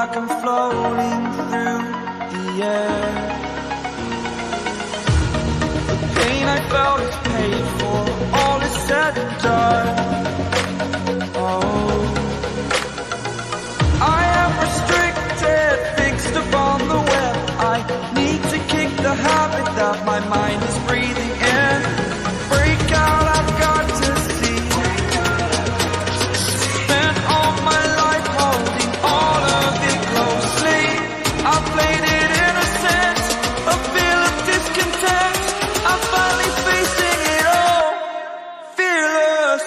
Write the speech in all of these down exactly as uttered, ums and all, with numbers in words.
like I'm floating through the air. The pain I felt is paid for, all is said and done. Oh, I am restricted, fixed upon the web. I need to kick the habit that my mind is breathing in. Break out, I've got to see. Spent all my life holding all of it closely. I played it innocent, a feel of discontent. I'm finally facing it all, fearless.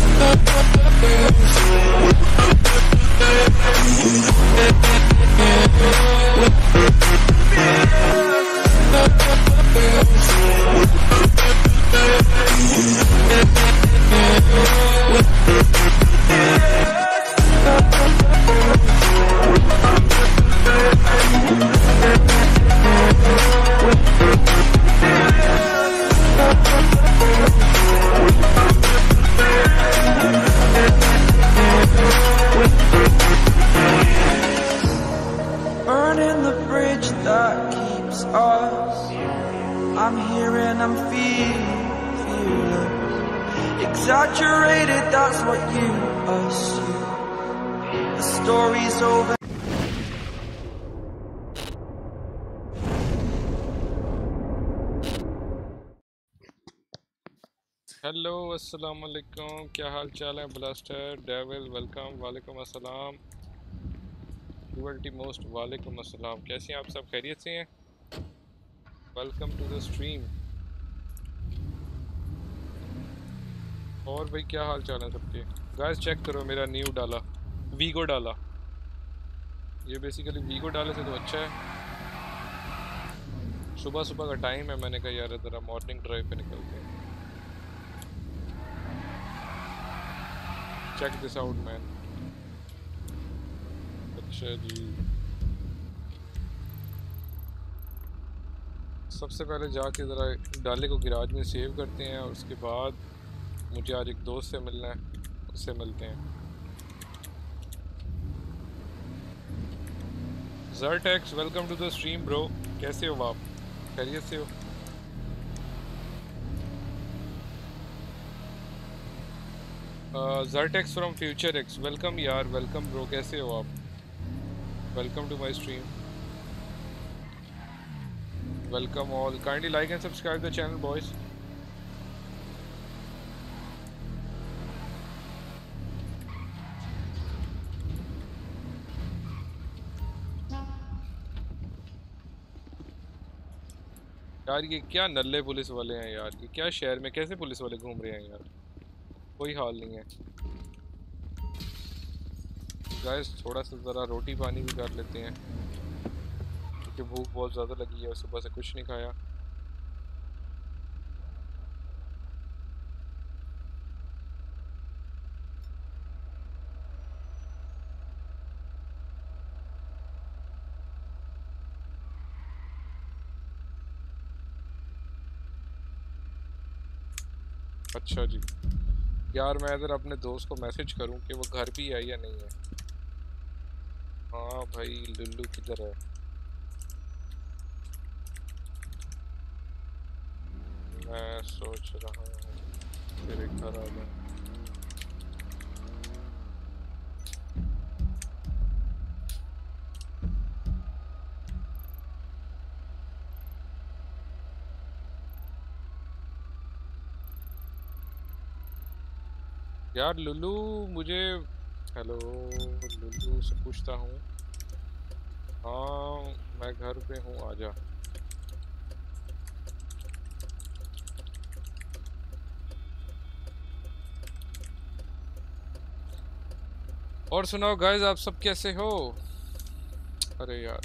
Burning the bridge that keeps us. I'm here and I'm feeling fearless. Exaggerated, that's what you assume. The story's over. Hello अस्सलाम वालेकुम, क्या हाल चाल है? Blaster devil welcome, वालेकुम अस्सलाम। ड्यूअल्टी most वालेकुम अस्सलाम। कैसे हैं आप सब? खैरियत से हैं? Welcome to the stream. और भाई क्या हाल चाल है सबके? गाइस चेक करो, मेरा न्यू डाला, वीगो डाला। ये बेसिकली वीगो डाले से तो अच्छा है। सुबह सुबह का टाइम है, मैंने कहा यार ज़रा मॉर्निंग ड्राइव पे निकलते हैं। Check this out man. अच्छा जी, सबसे पहले जाके ज़रा डाले को गिराज में सेव करते हैं और उसके बाद मुझे आज एक दोस्त से मिलना है, उससे मिलते हैं। Zertex welcome to the stream bro, कैसे हो आप? खैरियत से हो? Zertex from future X welcome यार, वेलकम ब्रो, कैसे हो आप? Welcome to my stream, welcome all. Kindly like and subscribe the channel boys. यार ये क्या नल्ले पुलिस वाले हैं यार, ये क्या शहर में कैसे पुलिस वाले घूम रहे हैं यार, कोई हाल नहीं है। गाइस थोड़ा सा ज़रा रोटी पानी भी कर लेते हैं क्योंकि भूख बहुत ज़्यादा लगी है, सुबह से कुछ नहीं खाया। अच्छा जी यार, मैं इधर अपने दोस्त को मैसेज करूं कि वो घर भी है या नहीं है। हाँ भाई, लुल्लू किधर है? मैं सोच रहा हूँ तेरे घर आ जाऊं। यार लुल्लू मुझे, हेलो लुल्लू से पूछता हूँ। हाँ मैं घर पे हूँ, आजा। और सुनाओ गाइस, आप सब कैसे हो? अरे यार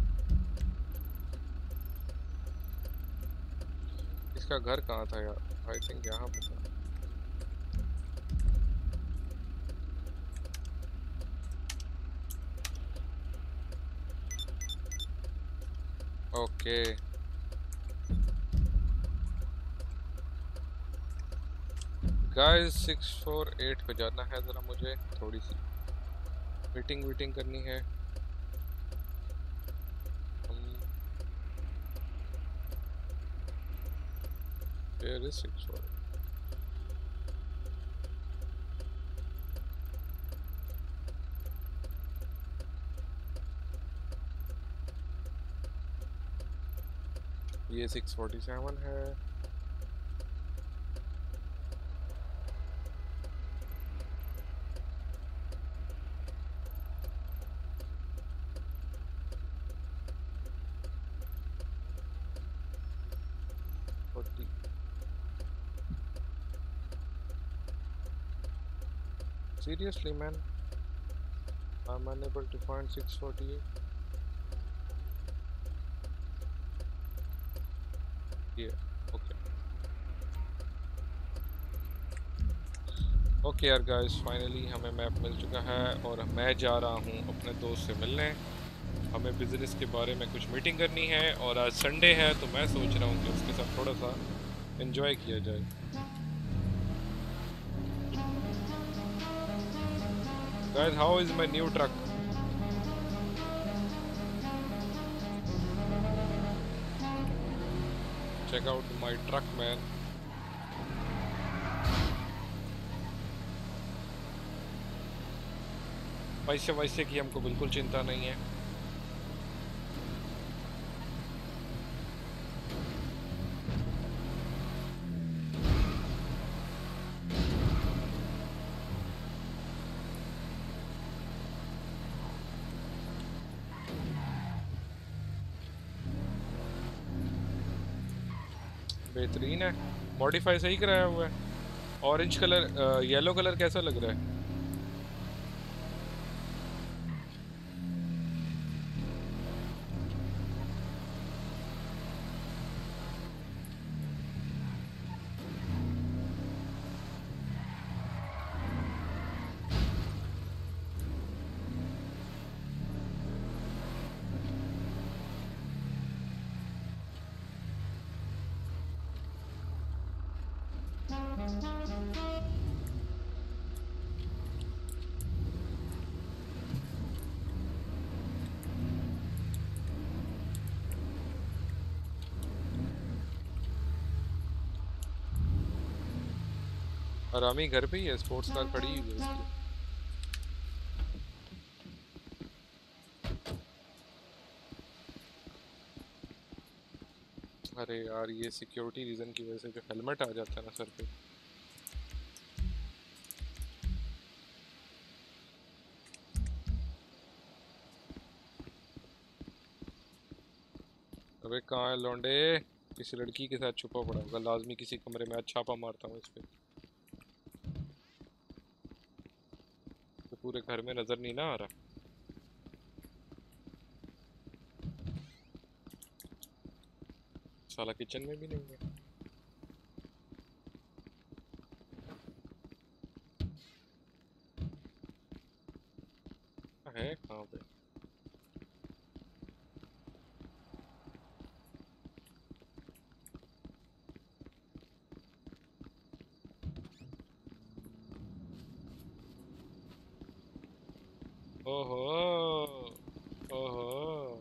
इसका घर कहाँ था यार? आई थिंक यहाँ पे था। Okay guys, six four eight पे जाना है ज़रा, मुझे थोड़ी सी मीटिंग वीटिंग करनी है। Where is six forty? ये सिक्स फोर्टी सेवन है। Forty Seriously, man, I'm unable to find six forty-eight. Yeah, okay. Okay यार गाइस, फाइनली हमें मैप मिल चुका है और मैं जा रहा हूँ अपने दोस्त से मिलने। हमें बिज़नेस के बारे में कुछ मीटिंग करनी है और आज संडे है तो मैं सोच रहा हूँ कि उसके साथ थोड़ा सा एंजॉय किया जाए। Guys, how is my new truck? Check out my truck man. पैसे वैसे की हमको बिल्कुल चिंता नहीं है। बेहतरीन है, मॉडिफाई सही कराया हुआ है। ऑरेंज कलर, येलो कलर कैसा लग रहा है? आरामी घर पे ही है, स्पोर्ट्स कार खड़ी हुई है उसकी। अरे यार, ये सिक्योरिटी रीजन की वजह से जो हेलमेट आ जाता है ना सर पे। अबे कहाँ है लौंडे? किसी लड़की के साथ छुपा पड़ा होगा, लाजमी किसी कमरे में। आज छापा मारता हूँ इस पे, तो पूरे घर में नजर नहीं ना आ रहा। साला किचन में भी नहीं है। है कहाँ पे? ओहो ओहो,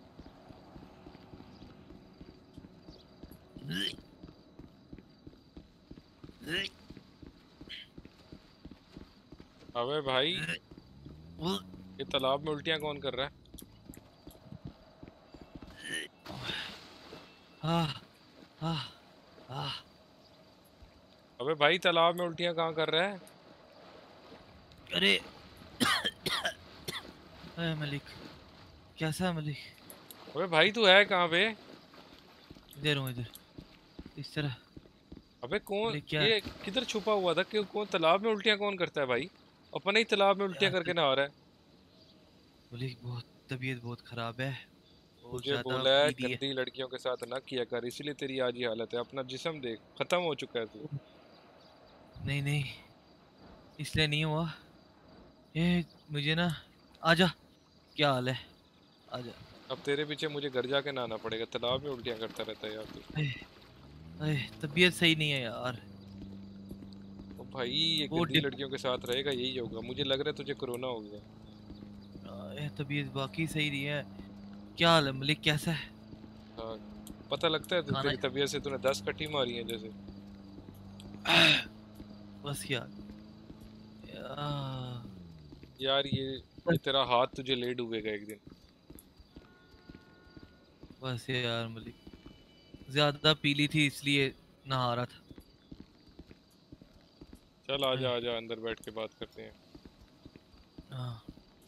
अबे भाई, ये तालाब में उल्टियाँ कौन कर रहा है? आह, आह, आह। अबे भाई, तालाब में उल्टियाँ कहाँ कर रहा है? अरे अरे मलिक, कैसा है मलिक? अबे भाई, तू है कहाँ पे? इधर हूँ, इधर इस तरह। अबे कौन मलिक क्या ये? किधर छुपा हुआ था? क्यों, कौन तालाब में उल्टियाँ कौन करता है भाई? अपने ही तालाब में उल्टियाँ यार करके तब, ना आ रहा है। मलिक बहुत तबीयत बहुत ख़राब है, बहुत तुझे ज़्यादा बोला है पी ली है। गंदी लड़कियों के साथ ना किया कर, इसीलिए तेरी आज ये हालत है। अपना जिस्म देख, खत्म हो चुका है तू। नहीं नहीं, इसलिए नहीं हुआ ये, मुझे ना। आजा, क्या हाल है? आजा। अब तेरे पीछे मुझे घर जाके नहाना पड़ेगा, तालाब में उल्टियाँ करता रहता है यार तू। अरे अरे, तबीयत सही नहीं है यार। ओ भाई, ये वो गंदी डिप लड़कियों के साथ रहेगा यही होगा। मुझे लग रहा है तुझे कोरोना हो गया। ये तबीयत बाकी सही नहीं है। क्या हाल है मलिक, कैसा है? हाँ, पता लगता है तो खाना तेरी तबीयत से तूने दस कट्टी मारी है जैसे। बस यार यार, यार ये ये तेरा हाथ तुझे ले डूबेगा एक दिन। बस यार मलिक, ज्यादा पीली थी इसलिए नहा रहा था। चल आजा आजा अंदर बैठ के बात करते हैं। हाँ,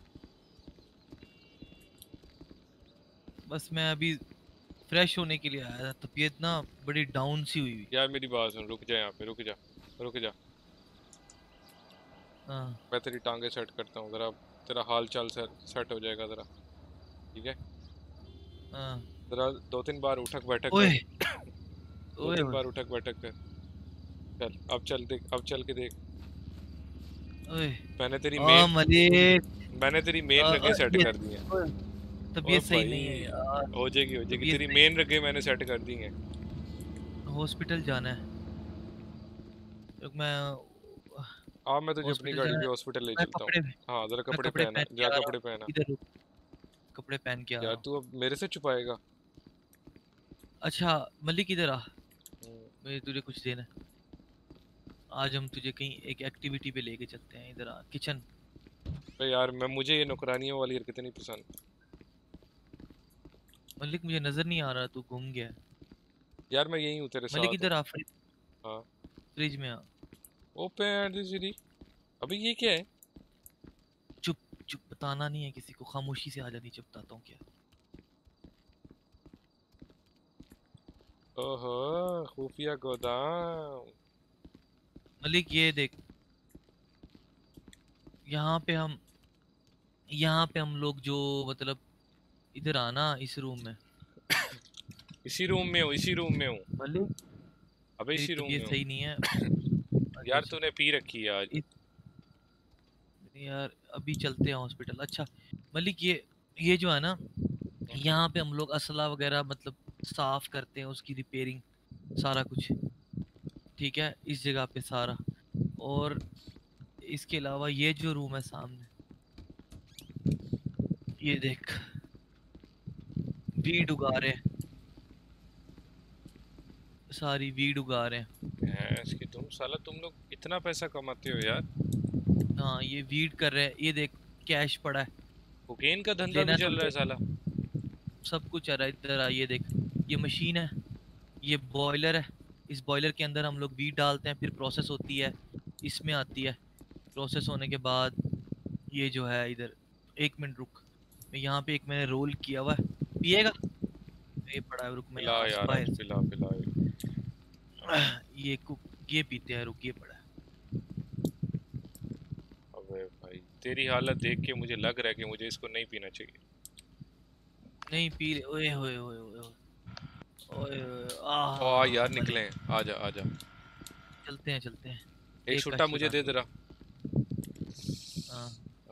बस मैं अभी फ्रेश होने के लिए आया था, तबीयत ना बड़ी डाउन सी हुई हुई। यार मेरी बात सुन, रुक जा यहाँ पे, रुक जा रुक जा। हाँ मैं तेरी टांगे सेट करता हूँ जरा, तेरा हाल चाल सेट हो जाएगा जरा, ठीक है? हाँ। जरा दो तीन बार उठक बैठक ओए कर। दो ओए तीन ओए बार उठक बैठक कर। चल अब चल देख, अब चल के देख। ओए। मैंने तेरी आ मेन मलिक, मैंने तेरी आ, मेन आ, रगें सेट ये कर दी हैं। ओए, ओए तबीयत सही नहीं है भाई, यार। हो जाएगी हो जाएगी, तबीयत तेरी सही, मेन रगें मैंने सेट कर दी हैं। हॉस्पिटल जाना है। रुक, मैं आ मैं तुझे अपनी हॉस्पिटल गाड़ी जाना पे है। हॉस्पिटल ले मैं चलता हूँ। कपड़े हाँ जरा मैं कपड़े कपड़े पहना, पहन के जा आ रहा कपड़े हूँ। पहना। इधर रुक, कपड़े पहन के आ रहा यार हूँ। तू अब मेरे से छुपाएगा? अच्छा मलिक, इधर आ, हम्म, मुझे तुझे कुछ देना है। आज हम तुझे कहीं एक एक्टिविटी पे लेके चलते हैं। इधर आ, किचन। अबे यार मैं मुझे ये नौकरानियों वाली हरकतें नहीं पसंद। मलिक मुझे नजर नहीं आ रहा, तू घूम गया है। यार मैं यही हूँ, तेरे मलिक साथ हूँ। इधर आ, फ्रिज, हाँ। फ्रिज में आ। Open the city. अबे ये क्या है? चुप चुप, बताना नहीं है किसी को, खामोशी से आ जा, नीचे बताता हूँ क्या। ओहो, खुफिया गोदाम। मलिक ये देख, यहाँ पे हम यहाँ पे हम लोग जो, मतलब इधर आना इस रूम में। इसी रूम में हूँ, इसी रूम में हूँ। मलिक अबे तेरी इसी रूम में तबीयत सही हूँ। नहीं है। अच्छा यार अच्छा। तूने पी रखी है आज। इत, यार अभी चलते हैं हॉस्पिटल। अच्छा मलिक, ये ये जो है ना, यहाँ पे हम लोग असला वगैरह मतलब साफ करते हैं, उसकी रिपेयरिंग, सारा कुछ, ठीक है, इस जगह पे सारा। और इसके अलावा ये जो रूम है सामने, ये देख, वीड उगा रहे हैं, सारी वीड उगा रहे हैं। भैंस की तुम, साला तुम लोग इतना पैसा कमाते हो यार। हाँ ये वीड कर रहे हैं, ये देख, कैश पड़ा है, कोकेन का धंधा लेना भी है तो चल रहा ले। है साला। सब कुछ आ रहा है, इधर आ, ये देख, ये मशीन है, ये बॉयलर है। इस बॉयलर के अंदर हम लोग वीड डालते हैं, फिर प्रोसेस होती है, इसमें आती है। प्रोसेस होने के बाद ये जो है इधर, एक मिनट रुक, मैं यहाँ पे एक मैंने रोल किया हुआ है, पिएगा? ये पड़ा है, रुक मैं पिला यहाँ से यार बाहर आज, पिला पिला। से ये कुक, ये पीते हैं, रुक, ये पड़ा है। अबे भाई तेरी हालत देख के मुझे लग रहा है कि मुझे इसको नहीं पीना चाहिए। नहीं पी रहे, ओए होए होए होए होए, ओए होए, ओ आह यार मलिक, निकले, आजा आजा। चलते हैं चलते हैं। एक एक छुट्टा कश मुझे दे लगाते हैं। जरा। हाँ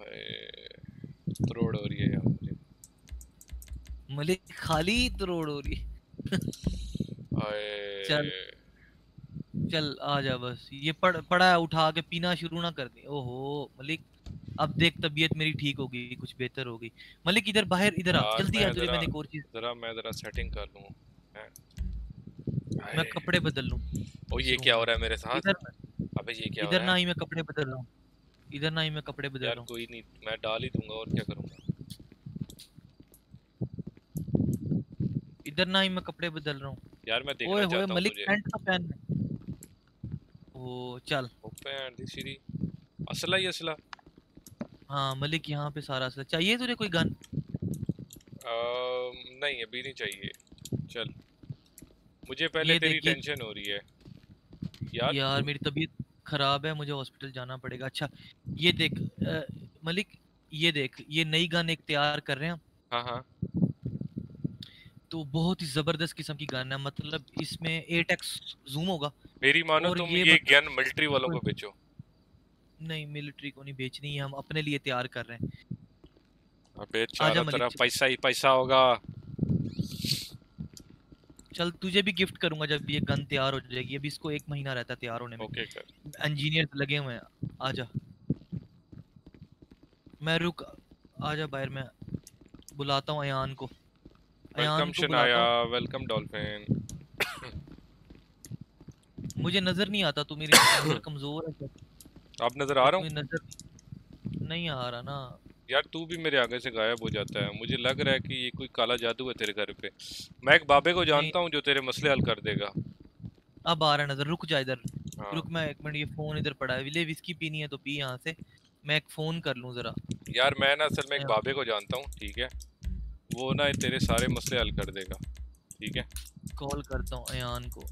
तरोड़ हो रही है यार मुझे। मलिक, खाली तरोड़ हो रही। चल आए। चल आ जा, बस ये पड़ पड़ा है, उठा के पीना शुरू ना कर दे। ओहो मलिक, अब देख तबीयत मेरी ठीक हो गई, कुछ बेहतर हो गई। मलिक इधर बाहर, इधर आ, यार जल्दी मैं आ, तुझे जरा मैंने एक और चीज, जरा मैं जरा सेटिंग कर लूँ। हैं? मैं आए। कपड़े बदल लूं ओ इस ये रूम क्या हो में। रहा है मेरे साथ? इधर अबे ये क्या हो इधर रहा ना है? ही मैं कपड़े बदल रहा हूँ, इधर ना ही मैं कपड़े बदल यार रहा हूँ। कोई नहीं, मैं डाल ही दूंगा और क्या करूंगा। इधर ना ही मैं कपड़े बदल रहा हूँ। यार मैं देखना ओए होए चाहता हूँ मलिक, तुझे। पैंट तो पहन। ओ चल। ओपन दी सीरी। असला ही असला। हाँ मलिक, यहाँ पे सारा असला चाहिए तुझे, कोई गन? अम, नहीं अभी नहीं चाहिए। चल, मुझे पहले ये तेरी देख, ये टेंशन हो रही है यार यार तू। मेरी तबीयत खराब है, मुझे हॉस्पिटल जाना पड़ेगा। अच्छा ये देख, अ, मलिक ये देख, ये नई गन एक तैयार कर रहे हैं हम। हाँ हाँ। तो बहुत ही जबरदस्त किस्म की गन है, मतलब इसमें एट एक्स जूम होगा। मेरी मानो और तुम ये ये मतलब, गन मिलिट्री वालों को बेचो। नहीं मिलिट्री को नहीं बेचनी है, हम अपने लिए तैयार कर रहे हैं। अबे आजा चारों मलिक, तरफ पैसा ही पैसा होगा। चल तुझे भी गिफ्ट करूंगा जब ये गन तैयार हो जाएगी। अभी इसको एक महीना रहता है तैयार होने में, ओके कर। इंजीनियर लगे हुए हैं। आजा, मैं रुक, आजा बाहर, मैं बुलाता हूँ अयान को, वेलकम अयान को बुलाता शनाया, हूँ। Welcome dolphin. मुझे नजर नहीं आता, तू मेरी नजर कमजोर है क्या? आप नजर आ रहा तुम्हें हूँ नजर नहीं आ रहा ना। यार, तू भी मेरे आगे से गायब हो जाता है। मुझे लग रहा है कि ये कोई काला जादू है तेरे घर पे। मैं एक बाबे को नहीं, जानता हूँ जो तेरे मसले हल कर देगा। अब आ रहा है नजर। रुक जा इधर, हाँ रुक, मैं एक मिनट, ये फोन इधर पड़ा है। ले विस्की पीनी है तो पी यहाँ से, मैं एक फोन कर लूँ जरा। यार, मैं ना असल में एक मैं बाबे को जानता हूँ, ठीक है। वो ना तेरे सारे मसले हल कर देगा, ठीक है। कॉल करता हूँ अयान को।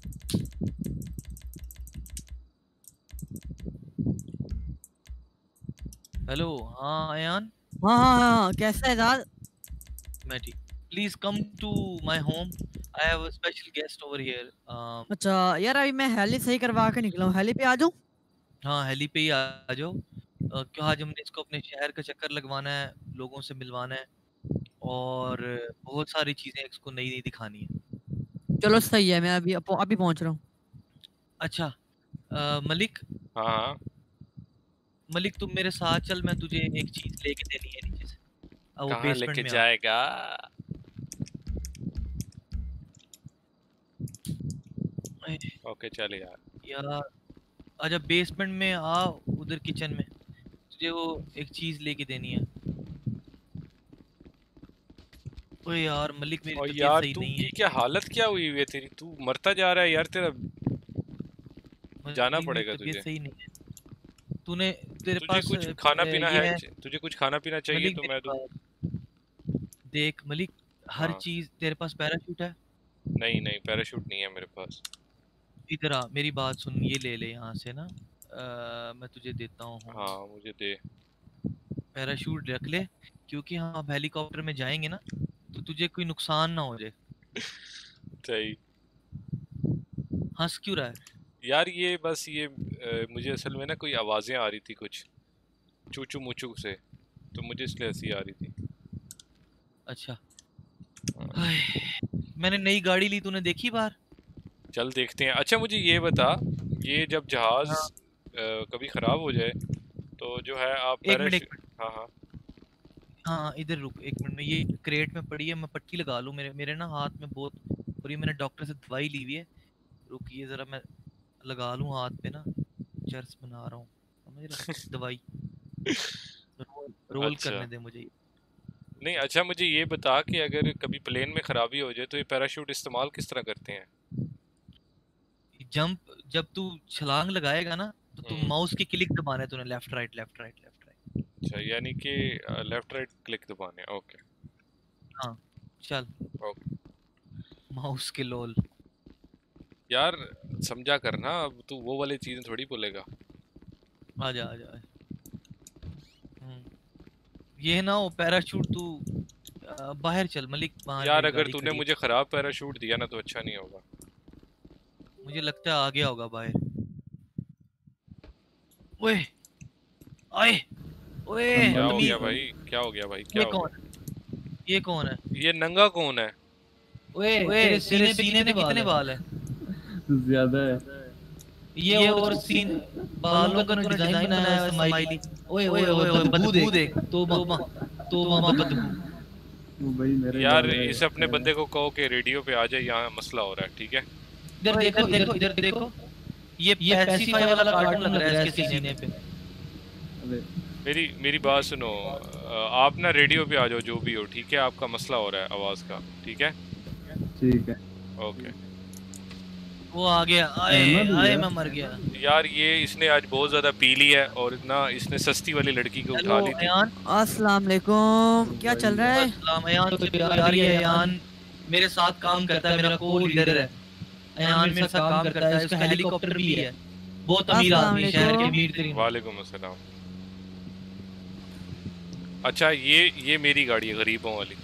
हेलो, हाँ अयान। हाँ हाँ हाँ हाँ, कैसा है दाद? मैं ठीक। Please come to my home, I have a special guest over here. अच्छा यार, अभी मैं हेली सही करवा के निकला हूँ, हेली पे आ जाऊँ? हाँ, हेली पे ही आ आ जाओ। अ, क्यों आज हमने इसको अपने शहर का चक्कर लगवाना है, लोगों से मिलवाना है, और बहुत सारी चीजें इसको नई नई दिखानी है। चलो सही है, मैं अभी अभी पहुंच रहा हूँ। अच्छा, अ, मलिक, हाँ हाँ मलिक तुम मेरे साथ चल, मैं तुझे एक चीज लेके देनी है नीचे से। अब वो कहाँ बेसमेंट लेके में आ। जाएगा? अरे ओके चल यार। यार, आजा बेसमेंट में आ, उधर किचन में तुझे वो एक चीज लेके देनी है। ओए यार मलिक, मेरी और तबीयत यार, सही तू नहीं की है। क्या हालत क्या हुई हुई है तेरी? तू मरता जा रहा है यार, तेरा जाना मलिक, मेरी पड़ेगा तबीयत तुझे। सही नहीं है। तूने, तेरे तुझे पास कुछ अ, खाना पीना ये है? है तुझे कुछ खाना पीना चाहिए मलिक तो मेरे मैं दूं? पास। देख मलिक, हर हाँ। चीज तेरे पास पैराशूट है? नहीं नहीं, पैराशूट नहीं है मेरे पास। इधर आ, मेरी बात सुन, ये ले ले यहाँ से ना। अ, मैं तुझे देता हूँ। हाँ मुझे दे। पैराशूट रख ले, क्योंकि हम अब हेलीकॉप्टर में जाएंगे ना, तो तुझे कोई नुकसान ना हो जाए। सही। हंस क्यों रहा है? यार ये बस ये अ, मुझे असल में ना कोई आवाज़ें आ रही थी कुछ चूचू मुचू से, तो मुझे इसलिए हंसी आ रही थी। अच्छा। हाँ। हाय, मैंने नई गाड़ी ली, तूने देखी बाहर? चल देखते हैं। अच्छा मुझे ये बता, ये जब जहाज हाँ, अ, कभी ख़राब हो जाए तो जो है आप एक मिनट एक पैराशूट। मिनट। हाँ हाँ हाँ इधर रुक एक मिनट में, ये क्रेट में पड़ी है, मैं पट्टी लगा लूँ। मेरे मेरे ना हाथ में बहुत, और ये मैंने डॉक्टर से दवाई ली हुई है। रुक, ये जरा मैं लगा लूँ हाथ पे ना, चर्च बना रहा हूँ, समझ रहा? दवाई रोल, रोल अच्छा। करने दे मुझे ये। नहीं, अच्छा मुझे ये बता कि अगर कभी प्लेन में ख़राबी हो जाए तो ये पैराशूट इस्तेमाल किस तरह करते हैं? जंप, जब तू छलांग लगाएगा ना, तो तू हम्म, माउस की क्लिक दबाना है तूने, left right left right left right. अच्छा यानी कि लेफ्ट राइट क्लिक दबाने हैं। ओके हाँ चल, ओके। माउस के लोल। यार समझा करना, अब तू वो वाली चीज़ें थोड़ी बोलेगा। आजा आजा आजा। हम्म, ये ना वो पैराशूट, तू अ, बाहर चल मलिक, बाहर यार मेरी अगर गाड़ी तूने खड़ी है। मुझे ख़राब पैराशूट दिया ना तो अच्छा नहीं होगा। मुझे लगता है आ गया होगा बाहर। ओए, आए, ओए क्या हो बदतमीज। गया भाई? क्या हो गया भाई? क्या ये हो कौन गया? है? ये कौन है? ये नंगा कौन है? ओए तेरे सीने पे कितने कितने बाल है? ज्यादा है। ये और सीन, बालों का तूने डिजाइन बनाया है स्माइली। ओए ओए ओए, बदबू देख, तौबा तौबा बदबू। वो भाई मेरे यार ज्यादा है। इस अपने बंदे को कहो कि रेडियो पे आ जाए, यहाँ मसला हो रहा है, ठीक है? इधर देखो देखो इधर देखो, ये ये पैसिफाई वाला कार्टून लग रहा है इसके सीने पे। अबे मेरी मेरी बात सुनो, अ, आप ना रेडियो पे आ जाओ जो भी हो, ठीक है? आपका मसला हो रहा है आवाज़ का, ठीक है? ठीक है। ओके। वो आ गया, आए अहमद आए, हुआ। मैं मर गया। यार ये इसने आज बहुत ज़्यादा पी ली है और इतना इसने सस्ती वाली लड़की को उठा हेलो ली थी। अयान। अस्सलाम वालेकुम, क्या चल रहा है? अस्सलाम अयान, तो यार ये अयान मेरे साथ काम करता है, मेरा को लीडर है। अयान मेरे साथ काम करता है, उसका हेलीकॉप्टर भी है, बहुत अमीर अस्सलाम आदमी, शहर के वालेकुम। अमीर तरीन। वालेकुम अस्सलाम। अच्छा ये ये मेरी गाड़ी है गरीबों वाली।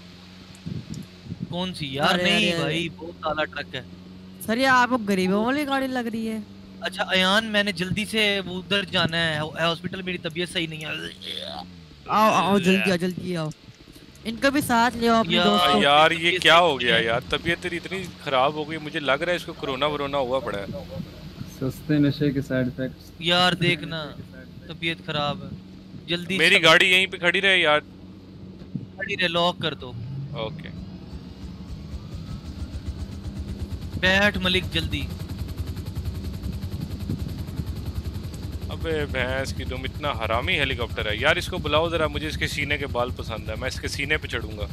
कौन सी यार? अरे, नहीं अरे, अरे। भाई, बहुत काला ट्रक है। सर ये आपको गरीबों वाली गाड़ी लग रही है? अच्छा अयान, मैंने जल्दी से वो उधर जाना है हॉस्पिटल, मेरी तबीयत सही नहीं है। आओ आओ जल्दी आओ जल्दी आओ, इनको भी साथ ले आओ अपने यार, दोस्तों। यार ये क्या हो गया यार? तबीयत तेरी इतनी खराब हो गई, मुझे लग रहा है इसको कोरोना वरोना हुआ पड़ा है। सस्ते नशे के साइड इफेक्ट्स। यार देखना, तबीयत खराब है, जल्दी मेरी सब गाड़ी यहीं पे खड़ी रहे यार। गाड़ी रे लॉक कर दो। अबे भैंस की तुम, इतना हरामी हेलीकॉप्टर है यार। इसको बुलाओ जरा, मुझे इसके सीने के बाल पसंद है, मैं इसके सीने पे चढ़ूंगा।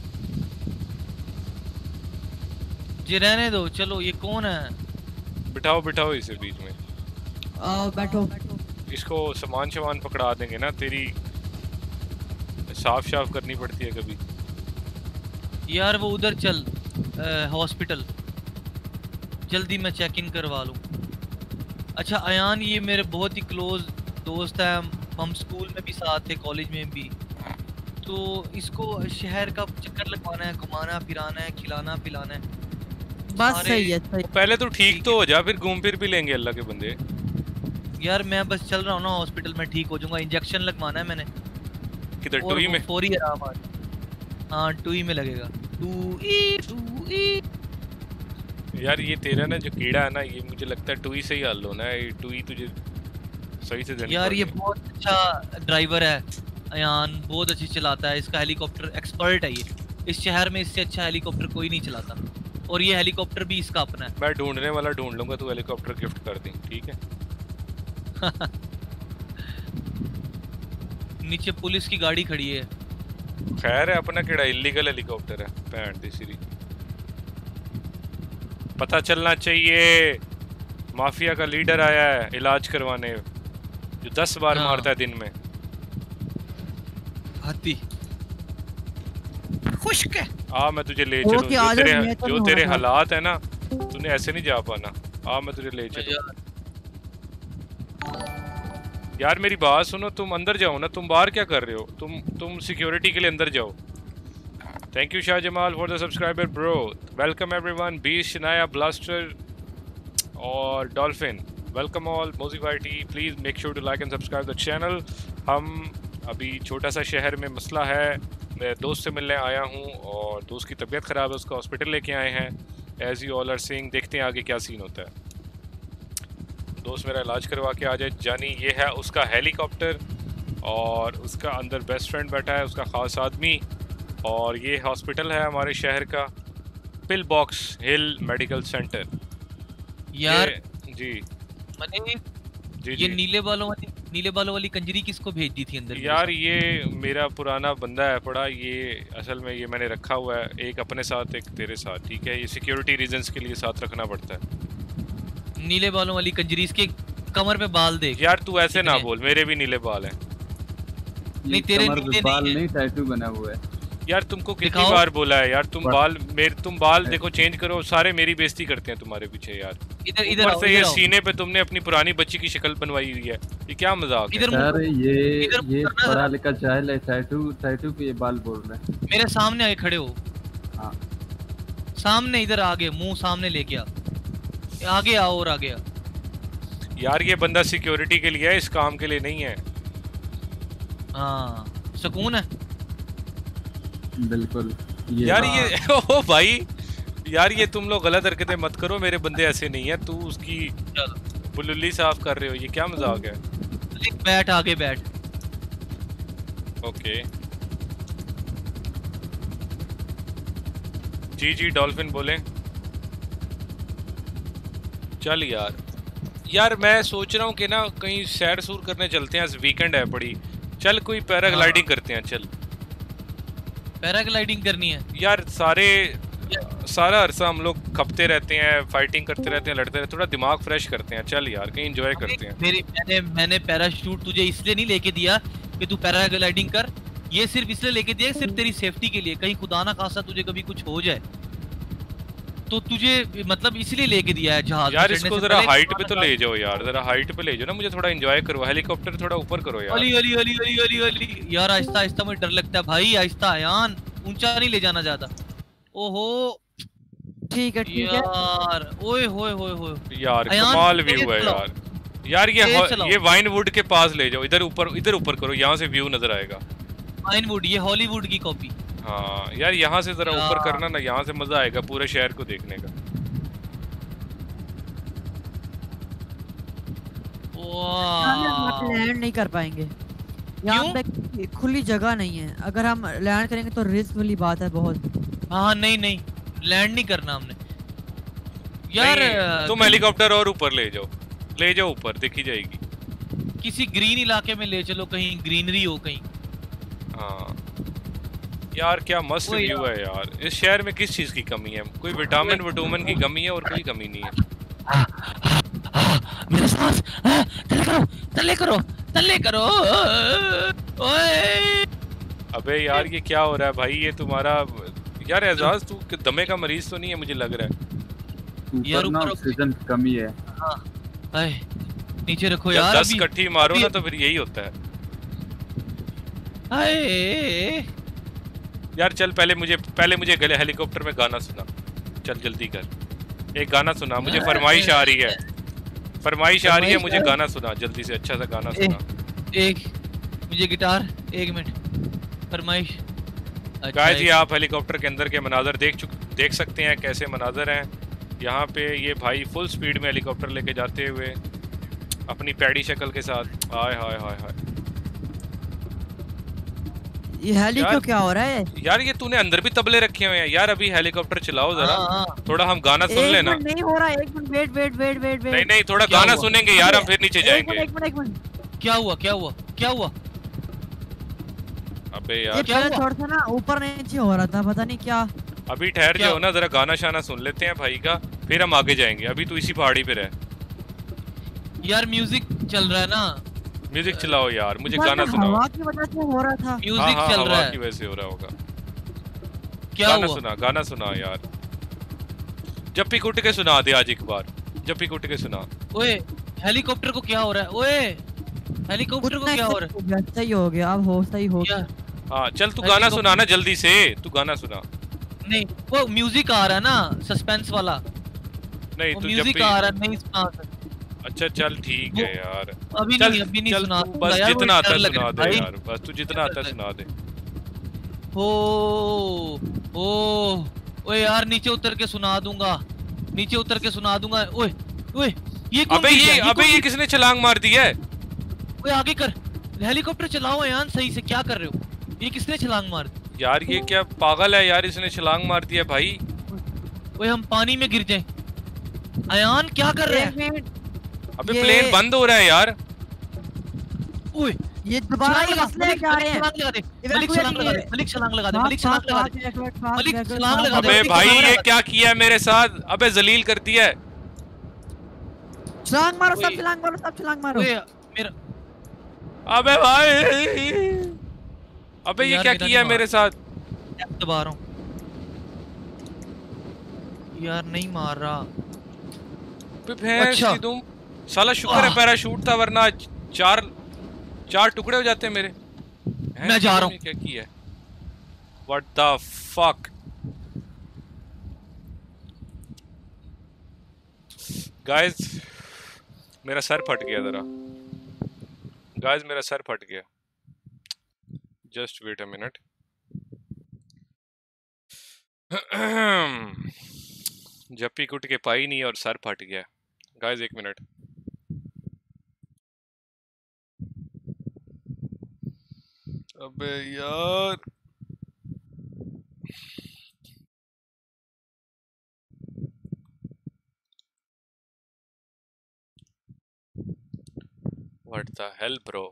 जी रहने दो, चलो। ये कौन है? बिठाओ बिठाओ इसे बीच में। आओ बैठो। इसको सामान सामान पकड़ा देंगे ना, तेरी साफ साफ करनी पड़ती है कभी। यार वो उधर चल, हॉस्पिटल जल्दी, मैं चेक इन करवा लूँ। अच्छा अयान, ये मेरे बहुत ही क्लोज दोस्त है, हम स्कूल में भी साथ थे, कॉलेज में भी। तो इसको शहर का चक्कर लगवाना है, घुमाना फिराना है, खिलाना पिलाना है। बस सारे- सही है, सही। पहले तो ठीक तो हो जा, फिर घूम फिर भी लेंगे अल्लाह के बंदे। यार मैं बस चल रहा हूँ ना हॉस्पिटल में, ठीक हो जाऊंगा। इंजेक्शन लगवाना है मैंने। किधर और टोई वो में? फौरी आराम आ हाँ टूई में लगेगा। Two E two E. यार ये तेरा ना जो कीड़ा है ना, ये मुझे लगता है टुई से ही हल होना है। ये टुई तुझे सही से देनी यार ये पड़ेगी। बहुत अच्छा ड्राइवर है अयान, बहुत अच्छी चलाता है, इसका हेलीकॉप्टर एक्सपर्ट है ये। इस शहर में इससे अच्छा हेलीकॉप्टर कोई नहीं चलाता, और ये हेलीकॉप्टर भी इसका अपना है। मैं ढूंढने वाला ढूंढ लूंगा, तू हेलीकॉप्टर गिफ्ट कर दी, ठीक है? नीचे पुलिस की गाड़ी खड़ी है। खैर है, अपना केड़ा इलीगल हेलीकॉप्टर है, पैंट दी सीरी। पता चलना चाहिए, माफिया का लीडर आया है इलाज करवाने, जो दस बार हाँ। मारता है दिन में। हाथी खुश्क है। आ मैं तुझे ले वो चलूं, की जो आदत तेरे में तो जो नहीं तेरे होना था। हालात है ना, तूने ऐसे नहीं जा पाना। आ मैं तुझे ले चलूं। यार, यार मेरी बात सुनो, तुम अंदर जाओ ना, तुम बाहर क्या कर रहे हो? तुम तुम सिक्योरिटी के लिए अंदर जाओ। Thank you Shah Jamal for the subscriber bro. Welcome everyone, बीस शनाया ब्लास्टर और dolphin, welcome all. Moji YT, please make sure to like and subscribe the channel. हम अभी छोटा सा शहर में मसला है, मैं दोस्त से मिलने आया हूँ और दोस्त की तबीयत ख़राब है, उसको हॉस्पिटल लेके आए हैं। As you all are seeing, देखते हैं आगे क्या सीन होता है। दोस्त मेरा इलाज करवा के आ जाए। जानी ये है उसका हेलीकॉप्टर, और उसका अंदर बेस्ट फ्रेंड बैठा है, उसका ख़ास आदमी। और ये हॉस्पिटल है हमारे शहर का, pill box hill medical centre. यार ये- जी मैंने जी ये जी नीले बालों वाली नीले बालों वाली कंजरी किसको भेज दी थी अंदर? यार ये मेरा पुराना बंदा है पड़ा, ये असल में ये मैंने रखा हुआ है, एक अपने साथ एक तेरे साथ, ठीक है? ये सिक्योरिटी रीजंस के लिए साथ रखना पड़ता है। नीले बालों वाली कंजरी, इसके कमर पे बाल देख। यार तू ऐसे ना कितने? बोल, मेरे भी नीले बाल हैं। नहीं, तेरे कमर नीले पे बाल नहीं है। नहीं, टैटू बना हुआ है। यार तुमको कितनी दिखाओ। बार बोला है यार, तुम बस। बाल मेरे तुम बाल देखो चेंज करो, सारे मेरी बेइज्जती करते हैं तुम्हारे पीछे यार। इधर इधर ऊपर आओ, से ये इधर आओ। सीने पे तुमने अपनी पुरानी बच्ची की शक्ल बनवाई हुई है, ये क्या मजाक है? इधर यार ये इधर ये मुड़ करना पढ़ा जरा। लिखा जाहिल है, टैटू टैटू पे ये बाल बोल रहे हैं। मेरे सामने आके खड़े हो, हाँ सामने इधर आगे, मुंह सामने लेके आ, आगे आओ और आगे आ। यार ये बंदा सिक्योरिटी के लिए है, इस काम के लिए नहीं है। हाँ सुकून है। बिल्कुल। ये यार हाँ। ये ओ भाई, यार ये तुम लोग गलत हरकतें मत करो, मेरे बंदे ऐसे नहीं है। तू उसकी चलो बुलुल्ली साफ कर रहे हो, ये क्या मजाक है? लिख, बैठ आगे बैठ। ओके जी जी डॉल्फिन बोले। चल यार यार मैं सोच रहा हूँ कि ना कहीं सैर सूर करने चलते हैं, आज वीकेंड है बड़ी। चल कोई पैराग्लाइडिंग करते हैं, चल। पैराग्लाइडिंग करनी है। यार सारे सारा अरसा हम लोग खपते रहते हैं, फाइटिंग करते रहते हैं, लड़ते रहते हैं, थोड़ा दिमाग फ्रेश करते हैं। चल यार कहीं एंजॉय करते हैं। मेरी मैंने मैंने पैराशूट तुझे इसलिए नहीं लेके दिया कि तू पैराग्लाइडिंग कर, ये सिर्फ इसलिए लेके दिया सिर्फ तेरी सेफ्टी के लिए। कहीं खुदा ना खासा तुझे कभी कुछ हो जाए तो तुझे, मतलब इसलिए लेके दिया है जहाज। यार इसको जरा हाइट पे तो ले जाओ यार, जरा हाइट पे ले जाओ ना, मुझे थोड़ा एंजॉय करो। हेलीकॉप्टर थोड़ा ऊपर करो यार। अली अली अली अली अली अली यार, आहिस्ता आहिस्ता मुझे डर लगता है भाई, आहिस्ता अयान, ऊंचा नहीं ले जाना ज्यादा। ओहो ठीक है ठीक है। यार ओए होए होए होए यार अयान, कमाल तेज व्यू है चलाओ। यार। यार ये तेज हो- चलाओ। ये वाइनवुड के पास ले जाओ, इधर ऊपर इधर ऊपर करो, यहाँ से व्यू नजर आएगा। वाइनवुड, ये हॉलीवुड की कॉपी। हाँ यार यहाँ से जरा ऊपर यार। करना ना, यहाँ से मजा आएगा पूरे शहर को देखने का। वाह लैंड नहीं कर पाएंगे, यहाँ पे खुली जगह नहीं है। अगर हम लैंड करेंगे तो रिस्क वाली बात है बहुत। हाँ नहीं नहीं, लैंड नहीं करना हमने यार। नहीं, तुम हेलीकॉप्टर और ऊपर ले जाओ, ले जाओ ऊपर, देखी जाएगी। किसी ग्रीन इलाके में ले चलो, कहीं ग्रीनरी हो कहीं। हाँ यार क्या मस्त वो व्यू यार है यार। इस शहर में किस चीज की कमी है? कोई विटामिन विटामिन की कमी है और कोई कमी नहीं है। मेरा सांस, हाँ, तल्ले करो तल्ले करो तल्ले करो। ओए अबे यार ये क्या हो रहा है भाई? ये तुम्हारा यार एजाज, तू कि दमे का मरीज तो नहीं है? मुझे लग रहा है यार ऊपर ना ऊपर ऑक्सीजन की कमी है। हाँ, आए, नीचे रखो जब यार। दस अभी कट्ठी मारो अभी ना तो फिर यही होता है। आए यार चल पहले मुझे पहले मुझे गले हेलीकॉप्टर में गाना सुना। चल जल्दी कर, एक गाना सुना। मुझे फरमाइश आ रही है, फरमाइश आ रही है मुझे गाना सुना जल्दी से, अच्छा सा गाना ए, सुना। एक मुझे गिटार, एक मिनट फरमाइश। अच्छा, गाइस ये एक- आप हेलीकॉप्टर के अंदर के मनाजर देख चुक देख सकते हैं कैसे मनाजर हैं यहाँ पे। ये भाई फुल स्पीड में हेलीकॉप्टर लेके जाते हुए अपनी पैडी शक्ल के साथ। हाय हाय हाय हाय ये हेली यार- क्यों क्या हो रहा है? यार ये तूने अंदर भी तबले रखे हुए हैं यार। अभी हेलीकॉप्टर चलाओ जरा, हाँ, हाँ, थोड़ा हम गाना सुन एक लेना। मिनट नहीं हो रहा, एक minute wait wait wait wait wait. नहीं नहीं थोड़ा क्या गाना हुआ? सुनेंगे यार, हम फिर नीचे एक जाएंगे। मिनट एक मिनट एक मिनट। क्या हुआ क्या हुआ क्या हुआ? अबे ये यार क्या पहले हुआ? थोड़ा सा ना ऊपर नीचे हो रहा था, पता नहीं क्या। अभी ठहर क्या? जाओ ना जरा, गाना शाना सुन लेते हैं भाई का, फिर हम आगे जाएंगे। अभी तू इसी पहाड़ी पे रह। यार म्यूजिक चल रहा है ना, म्यूजिक चलाओ यार, मुझे ऊपर गाना में सुनाओ। हवा की वजह से हो रहा था। हाँ म्यूजिक हाँ चल रहा हवा है। की वजह से हो रहा होगा। क्या गाना हुआ? सुना गाना सुना यार, जप्पी कुट के सुना दे आज एक बार, जप्पी कुट के सुना। ओए हेलीकॉप्टर को क्या हो रहा है? ओए हेलीकॉप्टर को उतना क्या हो रहा हो गया, सही हो गया, अब हो सही हो है? गया। यार हाँ चल तू गाना हेलीकॉप्टर- सुना ना जल्दी से, तू गाना सुना। नहीं, वो म्यूजिक आ रहा है ना, सस्पेंस वाला। नहीं वो तू म्यूजिक जप्पी, आ रहा है, नहीं सुना सकता। अच्छा चल ठीक है यार। अभी चल नहीं अभी नहीं चल सुना तू दूंगा बस यार, वो जितना आता डर है लग सुना रहा दे है भाई। यार, बस तू जितना आता है सुना दे। ओ ओ ओए यार नीचे उतर के सुना दूंगा, नीचे उतर के सुना दूंगा। ओए ओए ये कौन अबे गिर गया? ये अबे कौन ये गिर- किसने छलांग मार दी है? ओए आगे कर, हेलीकॉप्टर चलाओ यार सही से, क्या कर रहे हो? ये किसने छलांग मार दी? यार ये क्या पागल है यार, इसने छलांग मार दिया भाई। ओए हम पानी में गिर जाएं। अयान क्या कर रहे एक हैं? मिनट, अबे ये- प्लेन बंद हो रहा है यार। ओए ये दोबारा छलांग ये लगा, इसलिए मलिक जा रहे हैं। छलांग लगा दे, मलिक Evacuate छलांग लगा दे, ये- मलिक छलांग लगा दे, फास्ट, मलिक छलांग फास्ट, लगा फास्ट, दे। evacuate, फास्ट, मलिक evacuate, छलांग फास्ट, लगा दे। अबे मलिक भाई छलांग ये लगा क्या किया है मेरे साथ? अबे जलील कर दिया है। छलांग मारो, सब ओए- छलांग मारो, सब छलांग मारो। ओए मेरा अबे भाई अबे ये यार क्या मेरा किया है नहीं मेरे साथ? टैप दबा रहा हूँ यार, नहीं मार रहा। अबे भैंस अच्छा। की तुम, साला शुक्र है आह। पैराशूट था वरना आज चार चार टुकड़े हो जाते मेरे। भैंस मैं जा की रहा तुमने क्या किया है? What the fuck? Guys, मेरा सर फट गया जरा। Guys, मेरा सर फट गया। Just wait a minute. जप्पी कुट के पाई नहीं और सर फट गया। Guys, एक मिनट। अबे यार What the hell, bro?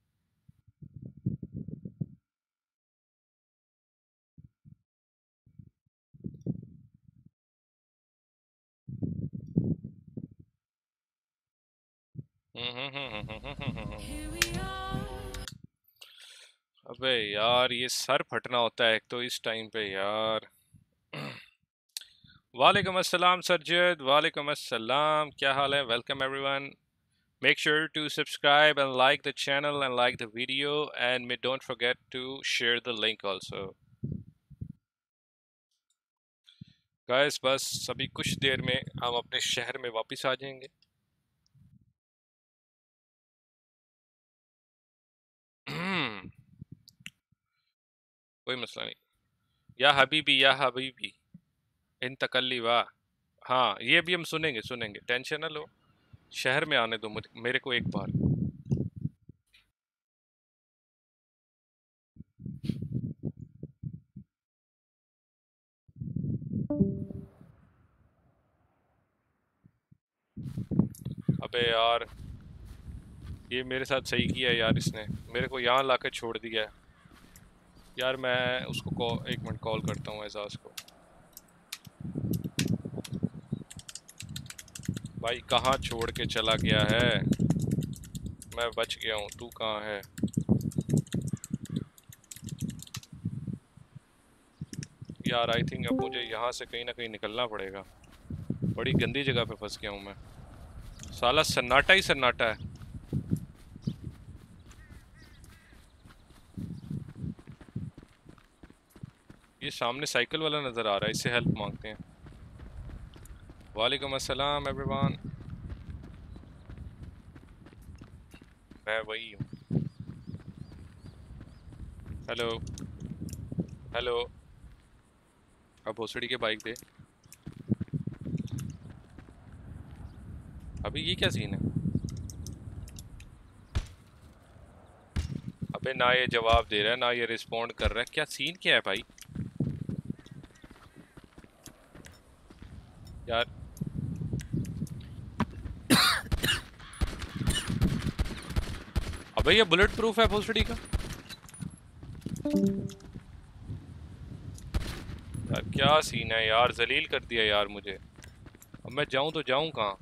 अबे यार ये सर फटना होता है एक तो इस टाइम पे यार। वालेकुम अस्सलाम सरजद, वालेकुम अस्सलाम, क्या हाल है? Welcome everyone. Make sure to subscribe and like the channel and like the video, and may don't forget to share the link also. Guys, बस अभी कुछ देर में हम अपने शहर में वापस आ जाएंगे। कोई मसला नहीं। या हबीबी या हबीबी इन तकल्ली वाह। हाँ ये भी हम सुनेंगे सुनेंगे, टेंशन ना लो। शहर में आने दो मुझे, मेरे को एक बार। अबे यार ये मेरे साथ सही किया है यार, इसने मेरे को यहाँ ला के छोड़ दिया है यार। मैं उसको कॉल एक मिनट कॉल करता हूँ एजाज को। भाई कहाँ छोड़ के चला गया है? मैं बच गया हूँ, तू कहाँ है? यार आई थिंक अब मुझे यहाँ से कहीं ना कहीं निकलना पड़ेगा। बड़ी गंदी जगह पे फंस गया हूँ मैं। साला सन्नाटा ही सन्नाटा है। ये सामने साइकिल वाला नज़र आ रहा है, इससे हेल्प मांगते हैं। वालेकुम अस्सलाम एवरीवन, मैं वही हूँ। Hello hello. अब भोसड़ी के बाइक दे। अभी ये क्या सीन है? अबे ना ये जवाब दे रहा है ना ये रिस्पॉन्ड कर रहा है, क्या सीन क्या है भाई? यार अबे ये बुलेट प्रूफ है भोसड़ी का? यार क्या सीन है यार, जलील कर दिया यार मुझे। अब मैं जाऊं तो जाऊं कहाँ?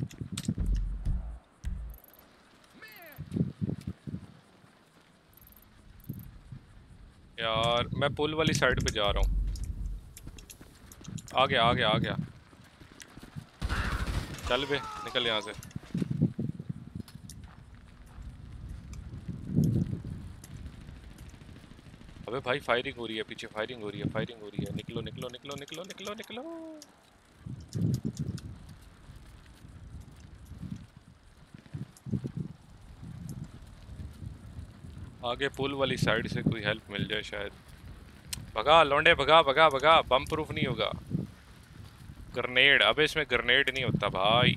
यार मैं पुल वाली साइड पे जा रहा हूँ। आ गया आ गया आ गया। चल बे निकल यहाँ से। अबे भाई फायरिंग हो रही है पीछे, फायरिंग हो रही है फायरिंग हो रही है। निकलो निकलो निकलो निकलो निकलो निकलो। आगे पुल वाली साइड से कोई हेल्प मिल जाए शायद। भगा लौंडे भगा भगा भगा। बम प्रूफ नहीं होगा। ग्रेनेड, अबे इसमें ग्रेनेड नहीं होता भाई।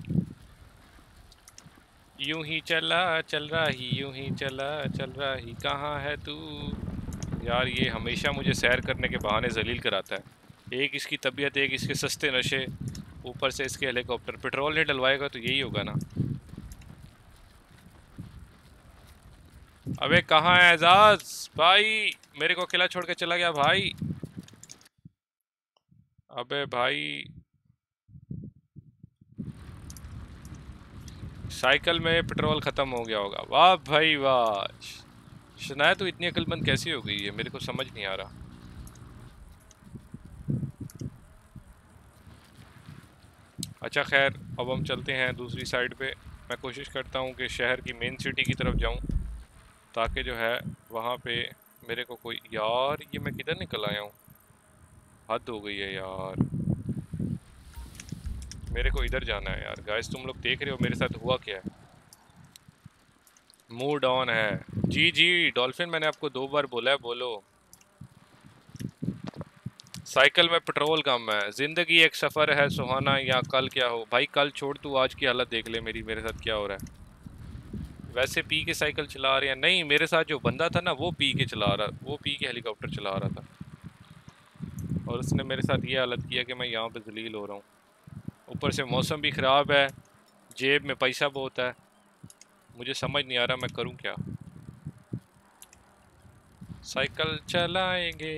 यूं ही चला चल रहा ही, यूं ही चला चल रहा ही, कहाँ है तू? यार ये हमेशा मुझे सैर करने के बहाने जलील कराता है। एक इसकी तबीयत, एक इसके सस्ते नशे, ऊपर से इसके हेलीकॉप्टर। पेट्रोल नहीं डलवाएगा तो यही होगा ना। अबे कहाँ है एजाज भाई? मेरे को अकेला छोड़ के चला गया भाई। अबे भाई साइकिल में पेट्रोल ख़त्म हो गया होगा। वाह भाई वाह। शनाया तो इतनी अक्लमंद कैसी हो गई है, मेरे को समझ नहीं आ रहा। अच्छा खैर, अब हम चलते हैं दूसरी साइड पे। मैं कोशिश करता हूँ कि शहर की मेन सिटी की तरफ जाऊँ, ताकि जो है वहाँ पे मेरे को कोई... यार ये मैं किधर निकल आया हूँ? हद हो गई है यार। मेरे को इधर जाना है यार। गाइस तुम लोग देख रहे हो मेरे साथ हुआ क्या है। मूड ऑन है। जी जी डॉल्फिन, मैंने आपको दो बार बोला है, बोलो। साइकिल में पेट्रोल कम है। जिंदगी एक सफ़र है सुहाना, या कल क्या हो। भाई कल छोड़, तू आज की हालत देख ले मेरी, मेरे साथ क्या हो रहा है। वैसे पी के साइकिल चला रहे हैं। नहीं, मेरे साथ जो बंदा था ना वो पी के चला रहा, वो पी के हेलीकॉप्टर चला रहा था, और उसने मेरे साथ ये हालत किया कि मैं यहाँ पे जलील हो रहा हूँ। ऊपर से मौसम भी ख़राब है, जेब में पैसा बहुत है। मुझे समझ नहीं आ रहा मैं करूँ क्या। साइकिल चलाएंगे।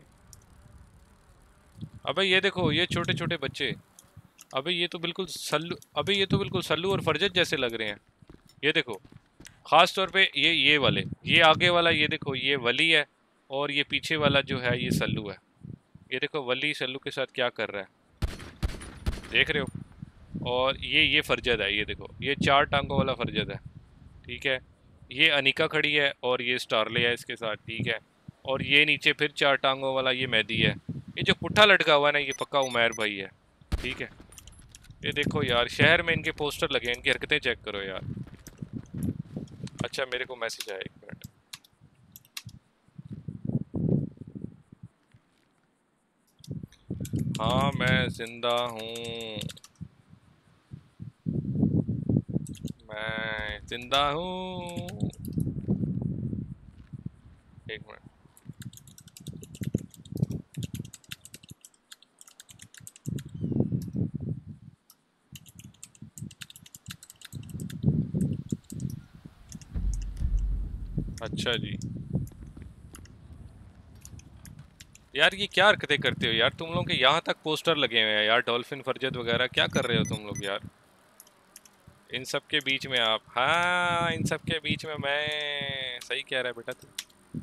अबे ये देखो, ये छोटे छोटे बच्चे। अबे ये तो बिल्कुल सल्लू, अबे ये तो बिल्कुल सल्लू और फरजत जैसे लग रहे हैं। ये देखो, ख़ास तौर पे ये ये वाले, ये आगे वाला, ये देखो ये वली है, और ये पीछे वाला जो है ये सल्लू है। ये देखो वली सल्लू के साथ क्या कर रहा है, देख रहे हो। और ये ये फरजत है, ये देखो ये चार टांगों वाला फरजत है, ठीक है। ये अनिका खड़ी है और ये स्टारले है इसके साथ, ठीक है। और ये नीचे फिर चार टांगों वाला ये मेहदी है। ये जो पुट्ठा लटका हुआ है ना, ये पक्का उमैर भाई है, ठीक है। ये देखो यार, शहर में इनके पोस्टर लगे हैं, इनकी हरकतें चेक करो यार। अच्छा मेरे को मैसेज आया, एक मिनट। हाँ मैं जिंदा हूँ, मैं जिंदा हूँ। एक मिनट। अच्छा जी। यार ये क्या हरकतें करते हो यार तुम लोग के, यहाँ तक पोस्टर लगे हुए हैं यार, डॉल्फिन फरजत वगैरह, क्या कर रहे हो तुम लोग यार इन सब के बीच में आप? हाँ इन सब के बीच में मैं, सही कह रहा है बेटा तू।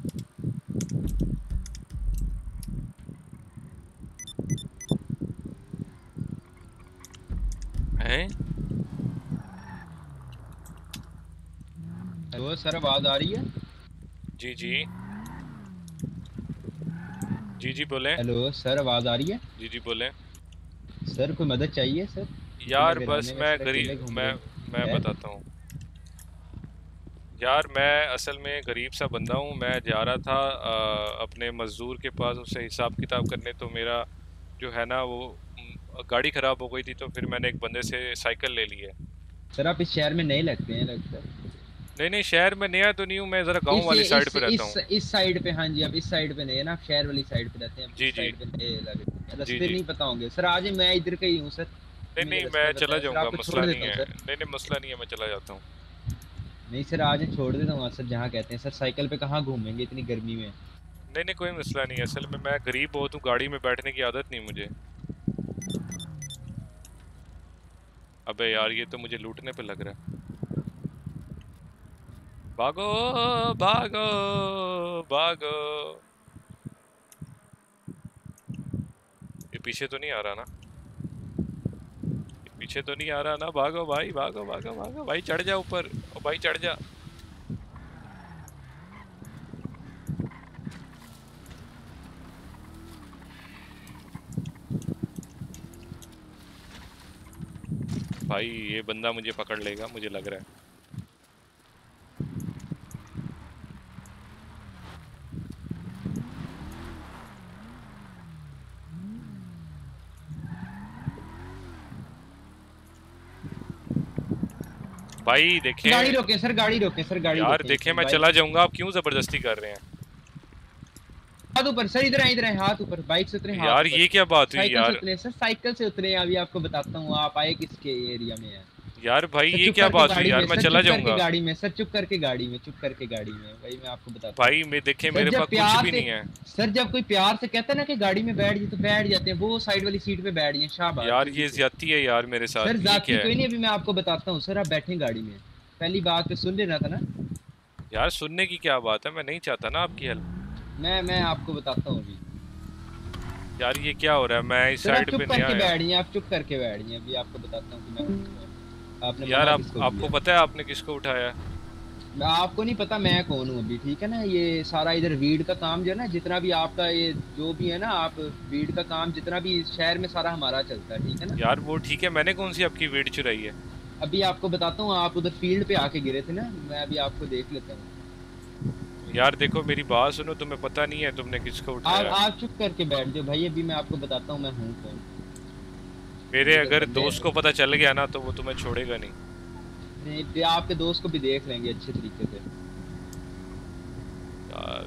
हैं? हेलो सर, आवाज आ रही है? जी जी जी जी बोले। हेलो सर, आवाज आ रही है? जी जी बोले। सर कोई मदद चाहिए सर? यार अकेले बस वीराने में मैं सर, अकेले गरीब, घूम मैं रहे हैं। मैं है? बताता हूँ यार, मैं असल में गरीब सा बंदा हूँ। मैं जा रहा था अ, अपने मज़दूर के पास उससे हिसाब किताब करने, तो मेरा जो है ना वो म, गाड़ी ख़राब हो गई थी, तो फिर मैंने एक बंदे से साइकिल ले ली है। सर आप इस शहर में नहीं लगते हैं लगता है। नहीं नहीं, शहर में नया तो नहीं हूँ मैं, ज़रा गांव इस वाली साइड इस पे रहता इस हूँ। इस साइड पे, हाँ जी, आप इस साइड पे नहीं है ना, आप शहर वाली साइड पे रहते हैं, आप जी इस जी साइड पे नहीं लगे, जी रास्ते जी। नहीं पता होंगे सर। आज मैं इधर का ही हूँ सर, नहीं मुझे नहीं, रास्ता मैं पता चला है सर, जाऊँगा, आपको मसला छोड़ नहीं देता हूँ है। सर। नहीं नहीं, मसला नहीं है, मैं चला जाता हूँ। नहीं सर, आज छोड़ देता हूँ सर, जहाँ कहते हैं सर। साइकिल पे कहाँ घूमेंगे इतनी गर्मी में? नहीं नहीं, कोई मसला नहीं है। असल में मैं गरीब बहुत हूँ, गाड़ी में बैठने की आदत नहीं मुझे। अबे यार ये तो मुझे लूटने पे लग रहा है। भागो भागो भागो। ये पीछे तो नहीं आ रहा ना? ये पीछे तो नहीं आ रहा ना? भागो भाई, भागो भागो भागो भाई, चढ़ जा ऊपर। ओ भाई चढ़ जा। भाई ये बंदा मुझे पकड़ लेगा, मुझे लग रहा है। भाई देखें गाड़ी रोके सर, गाड़ी रोके सर, गाड़ी यार, रोके देखें मैं भाई। चला जाऊंगा, आप क्यों जबरदस्ती कर रहे हैं? हाथ ऊपर सर, इधर आए, इधर आए, हाथ ऊपर, बाइक से उतरे, हाथ यार ऊपर। ये क्या बात हुई साइकिल से यार? उतरे सर, साइकिल से उतरे। अभी आपको बताता हूँ आप आए किसके एरिया में है। यार भाई सर ये चुप क्या करके बात हुई गाड़ी यार? में, मैं सर चला चुप करके जाऊंगा। गाड़ी में, सर चुप करके गाड़ी में, चुप करके गाड़ी में। भाई मैं आपको बताता हूँ भाई मैं देखे सर, मेरे जब पास कुछ प्यार भी से, नहीं है। सर जब कोई प्यार से कहता है ना कि गाड़ी में बैठ जाए तो बैठ जाते हैं। वो साइड वाली सीट पे बैठ जाए, शाबाश यार जल्दी ये से। ज्यादती है यार मेरे सर साथ, ये जाती क्या है? कोई नहीं, अभी मैं आपको बताता हूँ सर। आप बैठे गाड़ी में, पहली बात पे सुन लेना था ना। यार सुनने की क्या बात है? मैं नहीं चाहता ना आपकी हेल्प। मैं मैं आपको बताता हूँ अभी। यार ये क्या हो रहा है? मैं इस सर आप साइड चुप पे नहीं करके आया। बैठ जाइए, आप चुप करके बैठ जाइए। अभी आपको बताता हूँ कि मैं, आपने यार मना आप किसको आपको किया। पता है आपने किसको उठाया है? मैं, आपको नहीं पता मैं कौन हूँ अभी, ठीक है ना। ये सारा इधर वीड का काम जो है ना, जितना भी आपका ये जो भी है ना, आप वीड का काम जितना भी शहर में सारा हमारा चलता है, ठीक है ना। यार वो ठीक है, मैंने कौन सी आपकी वीड चुराई है? अभी आपको बताता हूँ, आप उधर फील्ड पे आके गिरे थे ना, मैं अभी आपको देख लेता हूँ। यार देखो मेरी बात सुनो, तुम्हें पता नहीं है तुमने किसको आप उठाया? आप चुप करके बैठ जाओ भाई, अभी मैं आपको बताता हूँ मैं हूँ कौन। मेरे मेरे अगर बंदे दोस्त को पता चल गया ना तो वो तुम्हें छोड़ेगा नहीं। नहीं, भी आपके दोस्त को भी देख लेंगे अच्छे तरीके से। यार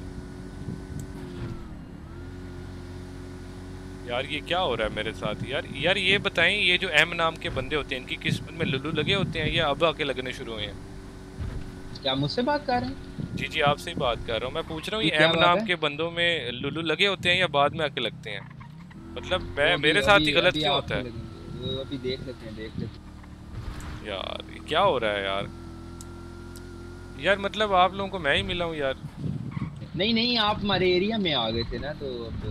यार ये क्या हो रहा है मेरे साथ यार? यार ये बताएं, ये जो एम नाम के बंदे होते हैं इनकी किस्मत में लुल्लू लगे होते हैं या अब आके लगने शुरू हुए हैं? क्या मुझसे बात कर रहे हैं? जी जी आपसे ही बात कर रहा हूँ। मैं पूछ रहा हूँ ये ये क्या एम बात नाम है? के बंदों में लुल्लू लगे होते हैं या बाद में आके लगते हैं? मतलब वो मैं, अभी मेरे साथ ही अभी गलत अभी क्यों आपको होता है? लगेंगे, वो अभी देख लेते हैं, देख लेते हैं। यार ये क्या हो रहा है यार? यार मतलब आप लोगों को मैं ही मिला हूँ यार। नहीं नहीं, आप हमारे एरिया में आ गए थे ना, तो अब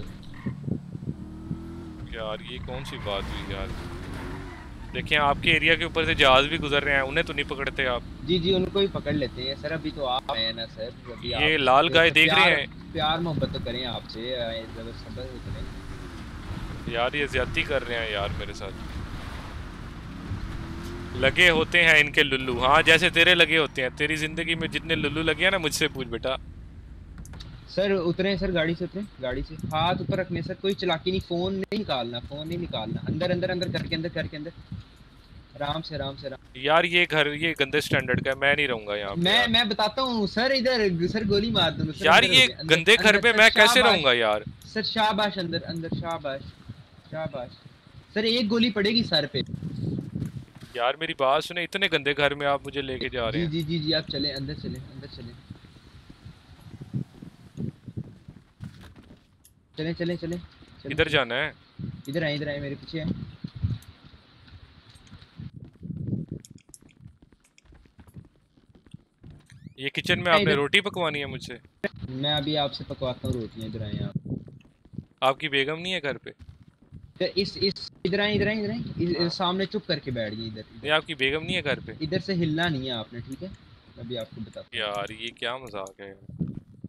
यार ये कौन सी बात हुई यार? देखें आपके एरिया के ऊपर से जहाज भी गुजर रहे हैं, उन्हें तो नहीं पकड़ते आप? जी जी उनको ही पकड़ लेते हैं सर। अभी तो आप आए ना सर, अभी ये आप लाल गाय तो देख रहे प्यार, हैं? प्यार मोहब्बत तो करें आपसे, जरा सब्र तो करें। यार ये ज्यादती कर रहे हैं यार मेरे साथ। लगे होते हैं इनके लुल्लू, हाँ जैसे तेरे लगे होते हैं। तेरी जिंदगी में जितने लुल्लू लगे हैं ना, मुझसे पूछ बेटा। सर उतरे सर, गाड़ी से उतरे, गाड़ी से हाथ ऊपर रखने सर, कोई चालाकी नहीं, फोन नहीं निकालना, फोन नहीं निकालना। अंदर अंदर अंदर घर के अंदर, घर के अंदर आराम से, आराम से, आराम। यार ये घर ये गंदे स्टैंडर्ड का है, मैं नहीं रहूंगा यहाँ पे मैं यार। मैं बताता हूँ सर, इधर सर गोली मार दूंगा सर। यार अंदर ये हो गए, अंदर- गंदे घर अंदर पे सर, मैं कैसे शाबाश। रहूंगा यार? सर शाबाश, अंदर अंदर, शाबाश शाबाश। सर एक गोली पड़ेगी सर पे। यार मेरी बात सुने, इतने गंदे घर में आप मुझे लेके जा रहे जी हैं? जी जी जी आप चले अंदर, चले अंदर, चले। चले चले चले इधर जाना है। इधर आए इधर आए मेरे पीछे है। ये किचन में आपने रोटी पकवानी है मुझसे? मैं अभी आपसे पकवाता हूँ रोटियां। इधर आए आप। आपकी बेगम नहीं है घर पे? इस इस इधर आए इधर आए इधर आए हाँ। सामने चुप करके बैठ गए इधर। ये आपकी बेगम नहीं है घर पे? इधर से हिलना नहीं है आपने, ठीक है? मैं भी आपको बताता हूँ। यार ये क्या मजाक है यार।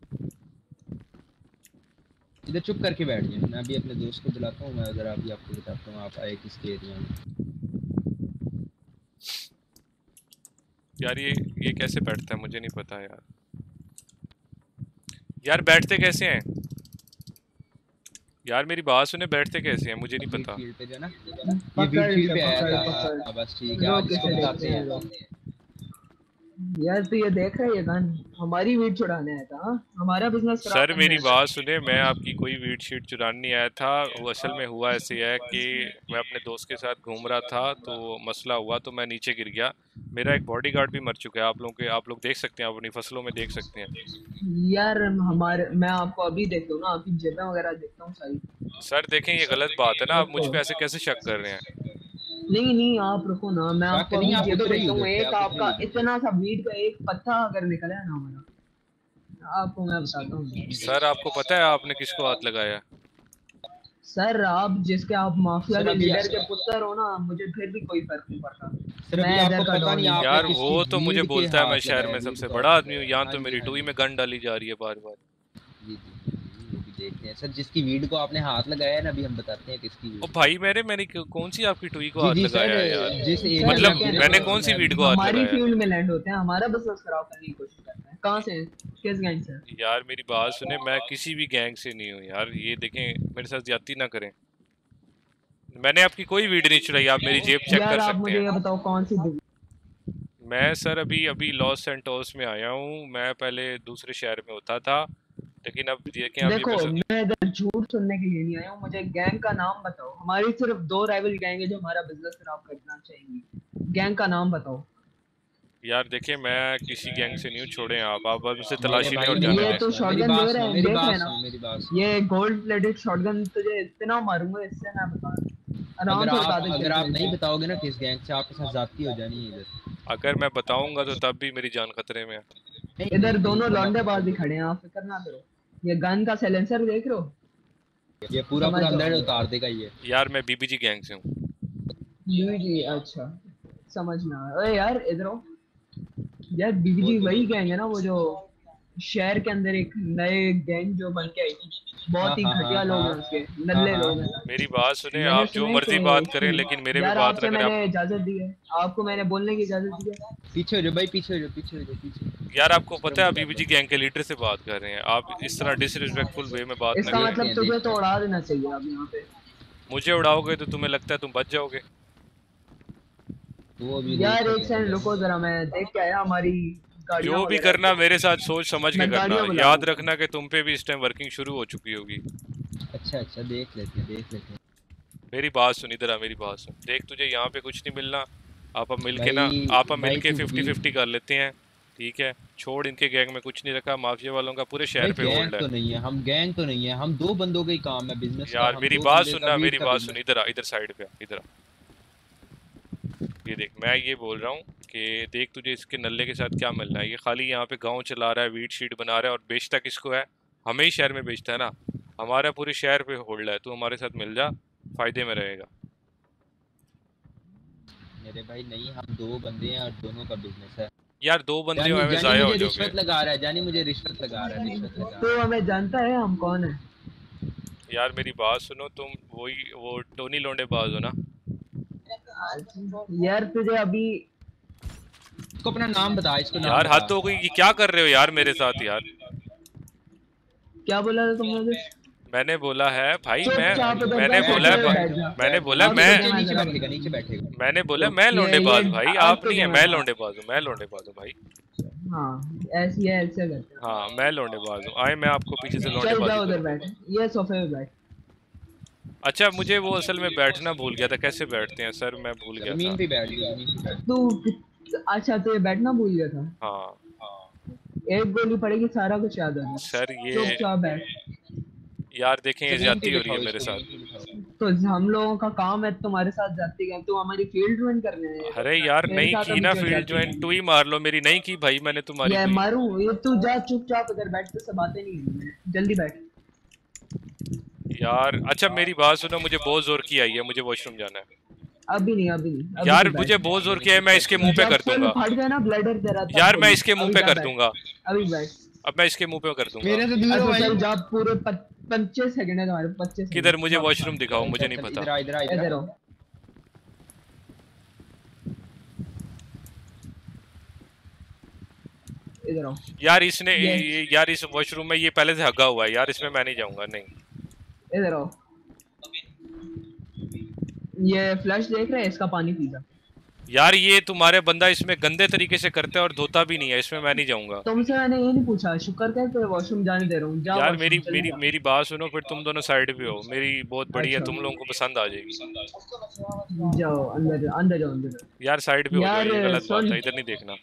इधर चुप करके बैठ गए। मैं अभी अपने दोस्त को बुलाता हूँ। मैं उधर अभी आपको बताता हूँ आप आए किसके एरिया में। यार ये ये कैसे बैठता है मुझे नहीं पता यार। यार बैठते कैसे हैं यार? मेरी बात सुने, बैठते कैसे हैं मुझे नहीं पता। फील्ड पे जो ना ये फील्ड पे आया था। बस ठीक है आज इसको बताते हैं। यार तो ये देख रहा है ये गन हमारी वीट चुराने आया था। हाँ हमारा बिजनेस सर मेरी बात सुने, मैं आपकी कोई वीट शीट चुराने नहीं आया था। वो असल में हुआ ऐसे है कि मैं अपने दोस्त के साथ घूम रहा था तो मसला हुआ तो मैं नीचे गिर गया। मेरा एक बॉडीगार्ड भी मर चुका है। आप लोगों के आप लोग देख सकते हैं, आप अपनी फसलों में देख सकते हैं। यार हमारे मैं आपको अभी देखता हूँ ना, आपकी जेबें वगैरह देखता हूँ सारी। सर देखें ये गलत बात है ना, आप मुझ पे ऐसे कैसे शक कर रहे हैं? नहीं नहीं आप रुको ना, मैं आपको अभी जेबें देखता हूँ। एक आपका इतना सा वीट का एक पत्ता अगर निकला है ना हमारा, आपको मैं बताता हूँ। सर आपको पता है आपने किसको हाथ लगाया? सर आप जिसके आप माफिया के लीडर के पुत्र हो ना, मुझे फिर भी कोई फर्क नहीं पड़ता। मैं इधर का डॉन नहीं। यार वो तो मुझे बोलता है मैं शहर में सबसे बड़ा आदमी हूँ। यहाँ तो मेरी टोई में गन डाली जा रही है बार बार। देखते हैं सर जिसकी वीड को आपने हाथ लगाया है ना, अभी हम बताते हैं किसकी वीड। ओ भाई मेरे मैंने कौन सी आपकी टोई को हाथ लगाया है यार? जिस मतलब मैंने कौन सी वीड को हाथ लगाया? हमारी फील्ड में लैंड होते हैं, हमारा बिजनेस खराब करने की कोशिश करते हैं। कहां से किस गैंग से? यार मेरी बात सुने, मैं किसी भी गैंग से नहीं हूँ यार। ये देखें मेरे साथ ज्यादती ना करें। मैंने आपकी कोई वीड नहीं चुराई। आप मेरी जेब चेक कर सकते हैं। आप मुझे ये बताओ कौन सी? मैं सर अभी अभी लॉस सेंटोस में आया हूँ। मैं पहले दूसरे शहर में होता था लेकिन अब देखें अभी देखो मैं इधर झूठ सुनने के लिए नहीं आया हूँ। मुझे गैंग का नाम बताओ। हमारी सिर्फ दो राइवल गैंग है जो हमारा बिजनेस खराब करना चाहेंगी। गैंग का नाम बताओ यार। देखिए मैं किसी गैंग से नहीं हूँ, छोड़े आप आप हमसे तलाशी नहीं और जाने ये तो शॉटगन दे रहे हैं, देख रहे हैं ना। ये गोल्ड प्लेटेड शॉटगन तुझे इतना मारूंगा इससे ना बता। आराम से बता दे। अगर आप नहीं बताओगे ना किस गैंग से, आपके साथ जाती हो जानी है इधर। अगर मैं बताऊंगा तो तब भी मेरी जान खतरे में है। इधर दोनों लौंडेबाज भी खड़े हैं, आप फिक्र ना करो। ये गन का साइलेंसर देख रहे हो? ये पूरा पूरा अंदर उतार देगा ये। यार मैं बीबीजी गैंग से हूँ। बीबीजी अच्छा समझ में आया। ओए यार इधर आओ यार। बीबीजी वही गैंग है ना वो जो शहर के अंदर एक नए गैंग जो बन के आई थी। बहुत ही घटिया लोग हैं उसके, नल्ले लोग हैं। मेरी बात सुने, आप जो मर्जी बात करें लेकिन मेरे भी बात रखें। मैंने इजाजत दी है आपको, मैंने बोलने की इजाजत दी है। पीछे हो जाओ भाई, पीछे हो जाओ, पीछे हो जाओ, पीछे। यार आपको पता है आप बीबीजी गैंग के लीडर से बात कर रहे हैं। आप इस तरह डिसरिस्पेक्टफुल वे में बात इसका मतलब तुझे तो उड़ा देना चाहिए अब यहाँ पे। मुझे उड़ाओगे तो तुम्हें लगता है तुम बच जाओगे? यार एक सेकंड रुको जरा, मैं देख के आया हमारी जो भी करना मेरे साथ सोच समझ के करना। याद रखना कि तुम पे भी इस टाइम वर्किंग शुरू हो चुकी होगी। अच्छा अच्छा देख लेते हैं देख लेते हैं। मेरी बात सुन, इधर आ मेरी बात सुन। देख तुझे यहाँ पे कुछ नहीं मिलना। आप अब मिलके ना आप अब मिलके फिफ्टी फिफ्टी कर लेते हैं, ठीक है? छोड़, इनके गैंग में कुछ नहीं रखा। माफिया वालों का पूरे शहर पे होल्ड है। तो नहीं है, हम गैंग तो नहीं है, हम दो बंदों का ही काम है बिजनेस। यार मेरी बात सुनना, मेरी बात सुन। इधर आ, इधर साइड पे इधर आ। ये देख मैं ये बोल रहा हूँ कि देख तुझे इसके नल्ले के साथ क्या मिलना है। ये खाली यहाँ पे गांव चला रहा है, वीट शीट बना रहा है और बेचता किसको है? हमें ही शहर में बेचता है ना। हमारा पूरे शहर पे होल्ड है। तू हमारे साथ मिल जा, फायदे में रहेगा। मेरे भाई नहीं, हम दो बंदे हैं और दोनों का बिजनेस है। यार दो बंदे हमें जाया हो जाओगे। रिश्वत लगा रहा है जानी, मुझे रिश्वत लगा रहा है, रिश्वत लगा। तो हमें जानता है हम कौन है? यार मेरी बात सुनो, तुम वही वो टोनी लोंडेबाज हो ना? यार तुझे अभी इसको अपना नाम बता। इसको नाम यार हद हो गई, क्या कर रहे हो यार मेरे साथ यार? क्या बोला था तुमने? मैंने बोला है भाई मैं मैंने बोला मैंने बोला मैं नीचे बैठेगा, नीचे बैठेगा। मैंने बोला मैं लोंडेबाज भाई, आप नहीं है। मैं लोंडेबाज हूँ, मैं लोंडेबाज हूँ भाई। हाँ ऐसी है, ऐसे करते हैं। हाँ मैं लोंडेबाज हूँ। आए मैं आपको पीछे से लोंडेबाज। चल उधर बैठ, ये सोफे पे बैठ। अच्छा मुझे वो असल में बैठना भूल गया था। कैसे बैठते हैं सर? मैं भूल गया था। जमीन पे बैठ गया, जमीन पे। तू अच्छा तो बैठना भूल गया था? हाँ एक गोली पड़ेगी सारा कुछ याद आ जाएगा। सर ये चुपचाप बैठ। यार देखें ये Screen ज्यादती पे हो रही है दिखाओ मेरे इसको, साथ। screen पे दिखाओ। तो हम लोगों का काम है तुम्हारे साथ जाती है, तुम हमारी फील्ड ज्वाइन करने हैं। अरे यार मेरे नहीं साथ की अभी ना क्यों फील्ड जाती ज्वाइन, है? तू ही मार लो मेरी। नहीं की भाई मैंने तुम्हारी ये कोई। मारूं? ये तू जा चुपचाप इधर बैठ के, सब बातें नहीं करनी है, जल्दी बैठ। यार अच्छा मेरी बात सुनो, मुझे बहुत जोर की आई है, मुझे वॉशरूम जाना है। अभी नहीं, अभी नहीं, अभी यार तू बैठ। मुझे बहुत जोर किया है, मैं इसके मुंह पे जब कर फुल दूंगा। फट गया ना ब्लडर तेरा, तब यार मैं बोली। इसके मुंह अभी पे जा कर बैठ, दूंगा। अभी बैठ। अब मैं इसके मुंह पे कर दूंगा। मेरे से दूर हो अच्छा भाई। चल जा, पूरे पच्चीस सेकंड है तुम्हारे, पच्चीस किधर? मुझे सेकंड। वॉशरूम दिखाओ, मुझे नहीं इधर पता। आ, इधर आ, इधर इधर आ। आओ, इधर आओ। यार इसने ये- ये- यार इस वॉशरूम में ये पहले से हगा हुआ है यार, इसमें मैं नहीं जाऊंगा। नहीं इधर आओ। ये फ्लश देख रहे हैं, इसका पानी पी जा। यार ये तुम्हारे बंदा इसमें गंदे तरीके से करता है और धोता भी नहीं है, इसमें मैं नहीं जाऊंगा। तुमसे मैंने ये नहीं पूछा, शुक्र कर तेरे वॉशरूम जाने दे रहा हूँ। जा यार washroom, मेरी जल्दी मेरी जा। मेरी बात सुनो, फिर तुम दोनों साइड पे हो, मेरी बहुत बढ़िया, अच्छा। तुम लोगों को पसंद आ जाएगी। जाओ अंदर, अंदर जाओ, अंदर जाओ। यार साइड पे हो जाओ, यार, ये गलत बात सुन। है, इधर नहीं देखना।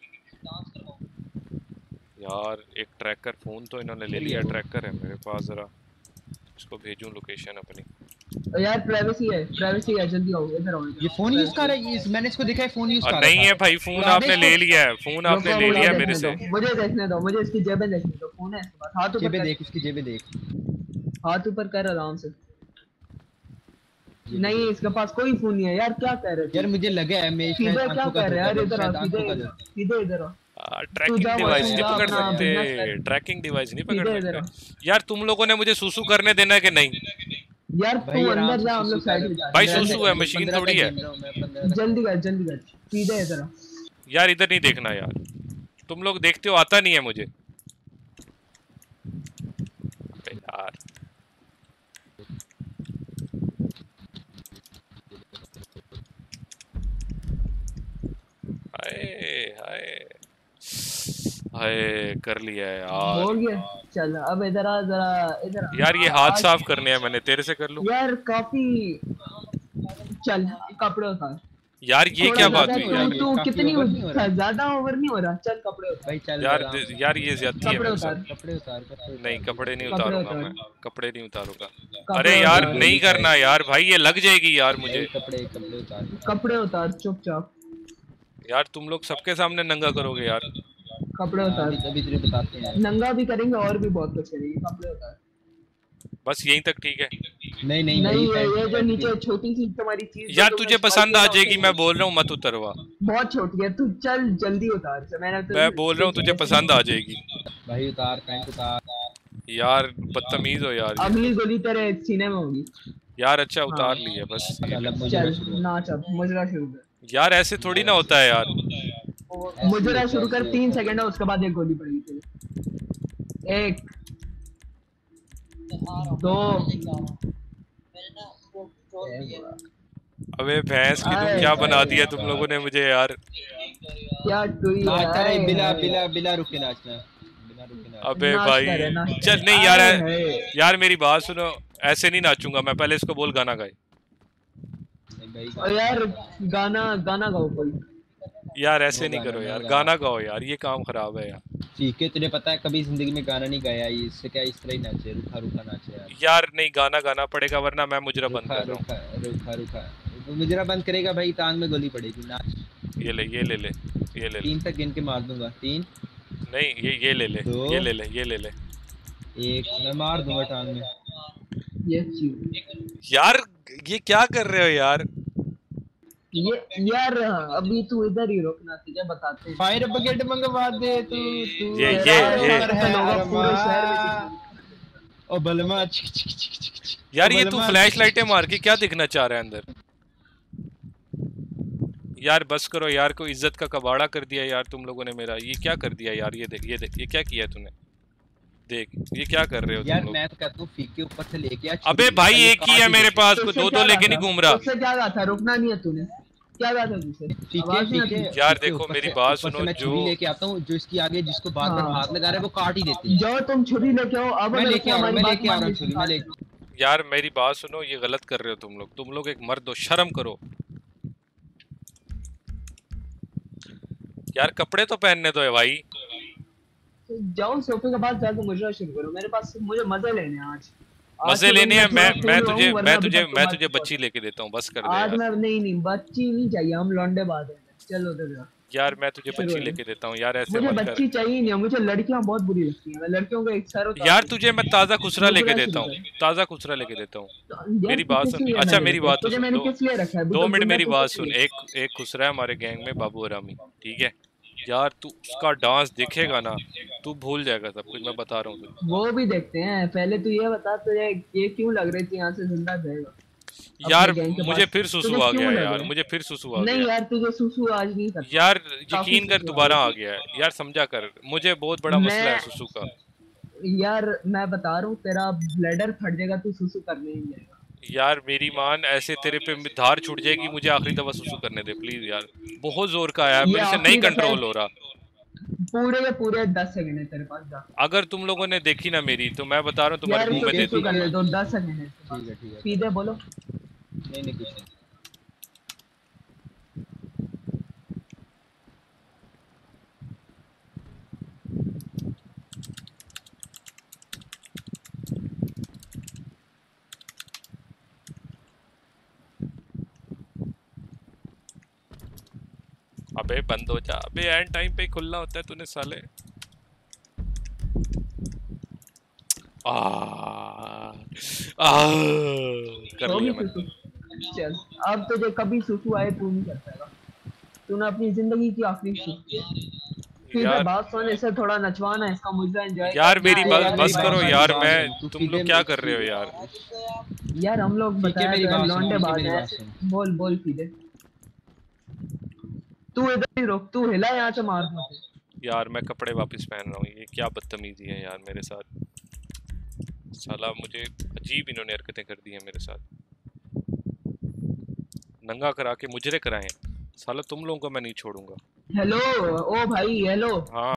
यार एक ट्रैकर फोन तो इन्होंने ले लिया, ट्रैकर है मेरे पास, जरा इसको भेजूं लोकेशन अपनी। यार प्राइवेसी है, प्राइवेसी है, जल्दी आओ, इधर आओ। ये फोन यूज कर रहा है, ये मैंने इसको देखा है फोन यूज कर और रहा नहीं है भाई, फोन उड़ा दे आपने इसको। ले लिया है, फोन आपने रुको, ले मुझे लिया है देखने मेरे से। दो, मुझे देखने दो, मुझे इसकी जेबें देखने दो। फोन है इसके पास, हाथ ऊपर जेबे कर, देख, इसकी जेबे देख। हाथ ऊपर कर आराम से। नहीं, इसके पास कोई फोन नहीं है यार, क्या कह रहे यार थे? मुझे लगा है मैं सीधे शायद क्या आंखों का कह रहे हैं यार? धोखा, इधर शायद आओ, आंखों का सीधे धोखा। सीधे इधर आओ। ट्रैकिंग जा डिवाइस वॉशरूम नहीं जा, पकड़ अपना business सकते, कर। ट्रैकिंग डिवाइस नहीं पकड़ सीधे इधर आओ। सकते। यार तुम लोगों ने मुझे सुसु करने देना है कि नहीं? यार भाई तू आराम अंदर से जा, हम लोग सुसु साइड कर। में जा। भाई जल्दी सुसु है, मशीन पंद्रह थोड़ी तक है। गिन रहा हूं मैं, पंद्रह तक। जल्दी कर, जल्दी कर, सीधे इधर आओ। यार इधर नहीं देखना यार, तुम लोग देखते हो, आता नहीं है मुझे यार। हाय हाय हाय, कर लिया है यार। हो गया, चल अब इधर आ, जरा इधर आ। यार ये हाथ आज- साफ करने हैं, मैंने तेरे से कर लूं? यार काफी, चल कपड़े उतार। यार ये थोड़ा क्या बात ज्यादा हुई तू यार? ये तू काफी कितनी ओवर नहीं हो रहा? ज्यादा ओवर नहीं हो रहा? चल कपड़े उतार, भाई चल यार आराम से। यार ये ज्यादती है कपड़े मेरे उतार, साथ। कपड़े उतार, कपड़े उतार। नहीं कपड़े नहीं कपड़े उतारूंगा उतार। मैं, कपड़े नहीं उतारूंगा। कपड़े अरे यार उतार। नहीं करना यार भाई, ये लग जाएगी यार भाई मुझे। कपड़े कपड़े उतार। कपड़े उतार चुपचाप, यार तुम लोग सबके सामने नंगा करोगे यार। कपड़े हाँ, उतार। अभी अभी तुझे बताते हैं। नंगा भी करेंगे और भी बहुत कुछ करेंगे, कपड़े उतार। बस यहीं तक ठीक है। नहीं नहीं नहीं, ये भाई, ये जो नीचे छोटी सी तुम्हारी चीज, यार तुझे पसंद आ जाएगी, मैं बोल रहा हूँ मत उतरवा। बहुत छोटी है, तू चल जल्दी उतार। से मैंने तो मैं बोल रहा हूँ तुझे पसंद आ जाएगी। भाई उतार, पैंट उतार। यार बदतमीज हो यार ये। अगली गोली तेरे सीने में होगी। यार अच्छा उतार हाँ। लिया बस। चल अब मुझे चल शुरू। नाच, अब मुजरा शुरू कर। यार ऐसे थोड़ी ना होता है यार। मुजरा शुरू कर, तीन सेकंड है, उसके बाद एक गोली पड़ेगी तुझे। एक, दो, अबे भैंस की तुम क्या बना दिया तुम लोगों ने मुझे यार। क्या टुई नाचता रहे है? बिला बिला बिला रुके नाचना, बिना रुके नाचना। अबे नाच भाई करे, नाच चल करे। नहीं यार, आए है। यार मेरी बात सुनो, ऐसे नहीं नाचूंगा मैं, पहले इसको बोल गाना गाए। नहीं भाई, और यार गाना गाना गाओ कोई। यार ऐसे वो नहीं गाना करो नहीं यार, गाना। गाना गाओ यार, ये काम खराब है यार। ठीक है, तुझे पता है कभी जिंदगी में गाना नहीं गाया, ये इससे क्या इस तरह ही नाचे, रुखा रुखा नाचे यार। यार नहीं गाना गाना पड़ेगा वरना मैं मुजरा बंद रुखा कर रहा हूँ। रुखा रुखा रुखा तो मुजरा बंद करेगा भाई, टांग में गोली पड़ेगी। नाच। ये ले ये ले ले ये ले ले। तीन तक गिन के मार दूंगा। तीन, नहीं ये ये ले ले दो। ये ले ले ये ले ले। एक, मैं मार दूंगा टांग में। ये चीज, यार ये क्या कर रहे हो यार? ये यार अभी तू इधर ही रुकना, तुझे बताते हैं। फायर ब्रिगेड मंगवा दे तू तू ये- मेरा ये- ये। अमर है लोगों पूरे अरमान। शहर में ओ बलमा छिक छिक छिक छिक छिक। यार ये ओ तू बलमा, फ्लैश छिक, लाइटें छिक, मार छिक, के छिक, क्या छिक। दिखना चाह रहा है अंदर? यार बस करो यार, कोई इज्जत का कबाड़ा कर दिया यार तुम लोगों ने मेरा। ये क्या कर दिया यार? ये देख ये देख ये क्या किया तूने? देख ये क्या कर रहे हो यार तुम लोग? मैं तो कहता हूँ फीके ऊपर से लेके आ। अबे छुरी, भाई पहले एक ही है काट मेरे दे। पास, कोई तुझसे दो क्या दो लेके कहा नहीं था? घूम रहा। तुझसे क्या कहा था? रुकना नहीं है तूने, क्या कहा था तुझसे? फीके आवाज नहीं फीके आती? यार फीके देखो ऊपर मेरी से- बात ऊपर से सुनो, मैं जो छुरी लेके आता हूँ, जो इसकी आगे जिसको बार बार हाँ। हाथ लगा रहा है वो काट ही देती है। जाओ तुम छुरी लेके आओ। अब मैं अगर लेके आ रहा हूँ, हमारी मैं बात लेके आ रहा हूँ मान छुरी, मैं ली- लेके। यार मेरी बात सुनो, ये गलत कर रहे हो तुम लोग। तुम लोग एक मर्द हो, शर्म करो यार। कपड़े तो पहनने दो है भाई। जाओ सोफे के पास जाके मुजरा शुरू करो। मेरे पास मुझे मजे लेने हैं आज, मजे तो लेने हैं। मैं मैं थोड़ा मैं cool तुझे रहूं, वरना मैं अभी तुझे तक तो मैं बात तुझे बहुत बच्ची है। लेके देता हूँ, बस कर दे आज यार। मैं नहीं नहीं बच्ची नहीं चाहिए, हम लौंडे बात है। चलो उधर जाओ। यार मैं तुझे शुरू बच्ची हो लेके देता हूँ यार, ऐसे मुझे मत कर बच्ची चाहिए नहीं, मुझे लड़कियां बहुत बुरी लगती हैं। मैं लड़कियों का एक सर होता यार। तुझे मैं ताज़ा खुसरा लेके नुकरा देता शुरू हूँ, कर। ताज़ा खुसरा लेके देता हूँ। तो यार मेरी तू बात किस सुन, लिए अच्छा मेरे मेरी को, बात तो तुझे सुन। मैंने दो किस लिए रखा है दो बुतक मिनट गुंडा, मेरी तू बात किस सुन। लिए? एक एक खुसरा है हमारे गैंग में, बाबू हरामी, ठीक है यार। तू उसका डांस देखेगा ना, तू भूल जाएगा सब कुछ, मैं बता रहा हूँ तुझे। वो भी देखते हैं, पहले तू ये बता तुझे ये क्यों लग रही थी यहाँ से जिंदा जाएगा अपने यार गैंग के मुझे पास? फिर सुसु तुझे आ क्यों गया है लग यार, रहा है? मुझे फिर सुसु आ गया नहीं है। यार तुझे सुसु आज नहीं करता, यार काफी यकीन कर, सुसु आ दोबारा आ गई गया है यार, समझा कर। मुझे बहुत बड़ा थी। मसला है मैं सुसु का। यार मैं बता रहा हूँ तेरा ब्लैडर फट जाएगा, तू सुसु करने ही जाएगा। यार मेरी मान, ऐसे तेरे पे धार छूट जाएगी। मुझे आखिरी दफा सुसु करने दे प्लीज यार, बहुत जोर का आया, ये मेरे से नहीं आखिरी दफा है, कंट्रोल हो रहा। पूरे के पूरे दस सेकंड है तेरे पास, जा। अगर तुम लोगों ने देखी ना मेरी, तो मैं बता रहा हूँ तुम्हारे यार मुंह इसको में दे सुसु दूंगा। करने दो, दस सेकंड है इसके पास। ठीक है ठीक है। सीधे बोलो। नहीं नहीं कुछ नहीं। अबे बंद हो जा, अबे एंड टाइम पे ही खुलना होता है तूने साले। आ, आ, कर होगी लिया मैंने। सुसु। चल अब तुझे कभी सुसु आए तू नहीं कर पाएगा, तूने अपनी जिंदगी की आखिरी सुसु की। सीधे यार बात सुन, इसे थोड़ा नचवाना है, इसका मुद्दा एंजॉय यार कर। मेरी ठीक है बस यार बस मेरी बात करो मेरी यार। बात मैं सुन, तू तुम सीधे लोग क्या कर रहे हो यार? यार हम लोग ठीक है बताया मेरी तो यार बात सुन, लौंडे ठीक है बात मेरी है बात ऐसे। सुन। बोल बोल सीधे। तू इधर ही रुक, तू हिला यहाँ से मार दूँ। यार मैं कपड़े वापस पहन रहा हूँ, ये क्या बदतमीजी है यार मेरे साथ। साला मुझे अजीब इन्होंने हरकतें कर दी हैं मेरे साथ, नंगा करा के मुजरे कराए हैं। साला तुम लोगों को मैं नहीं छोड़ूंगा। हेलो ओ भाई हेलो। हाँ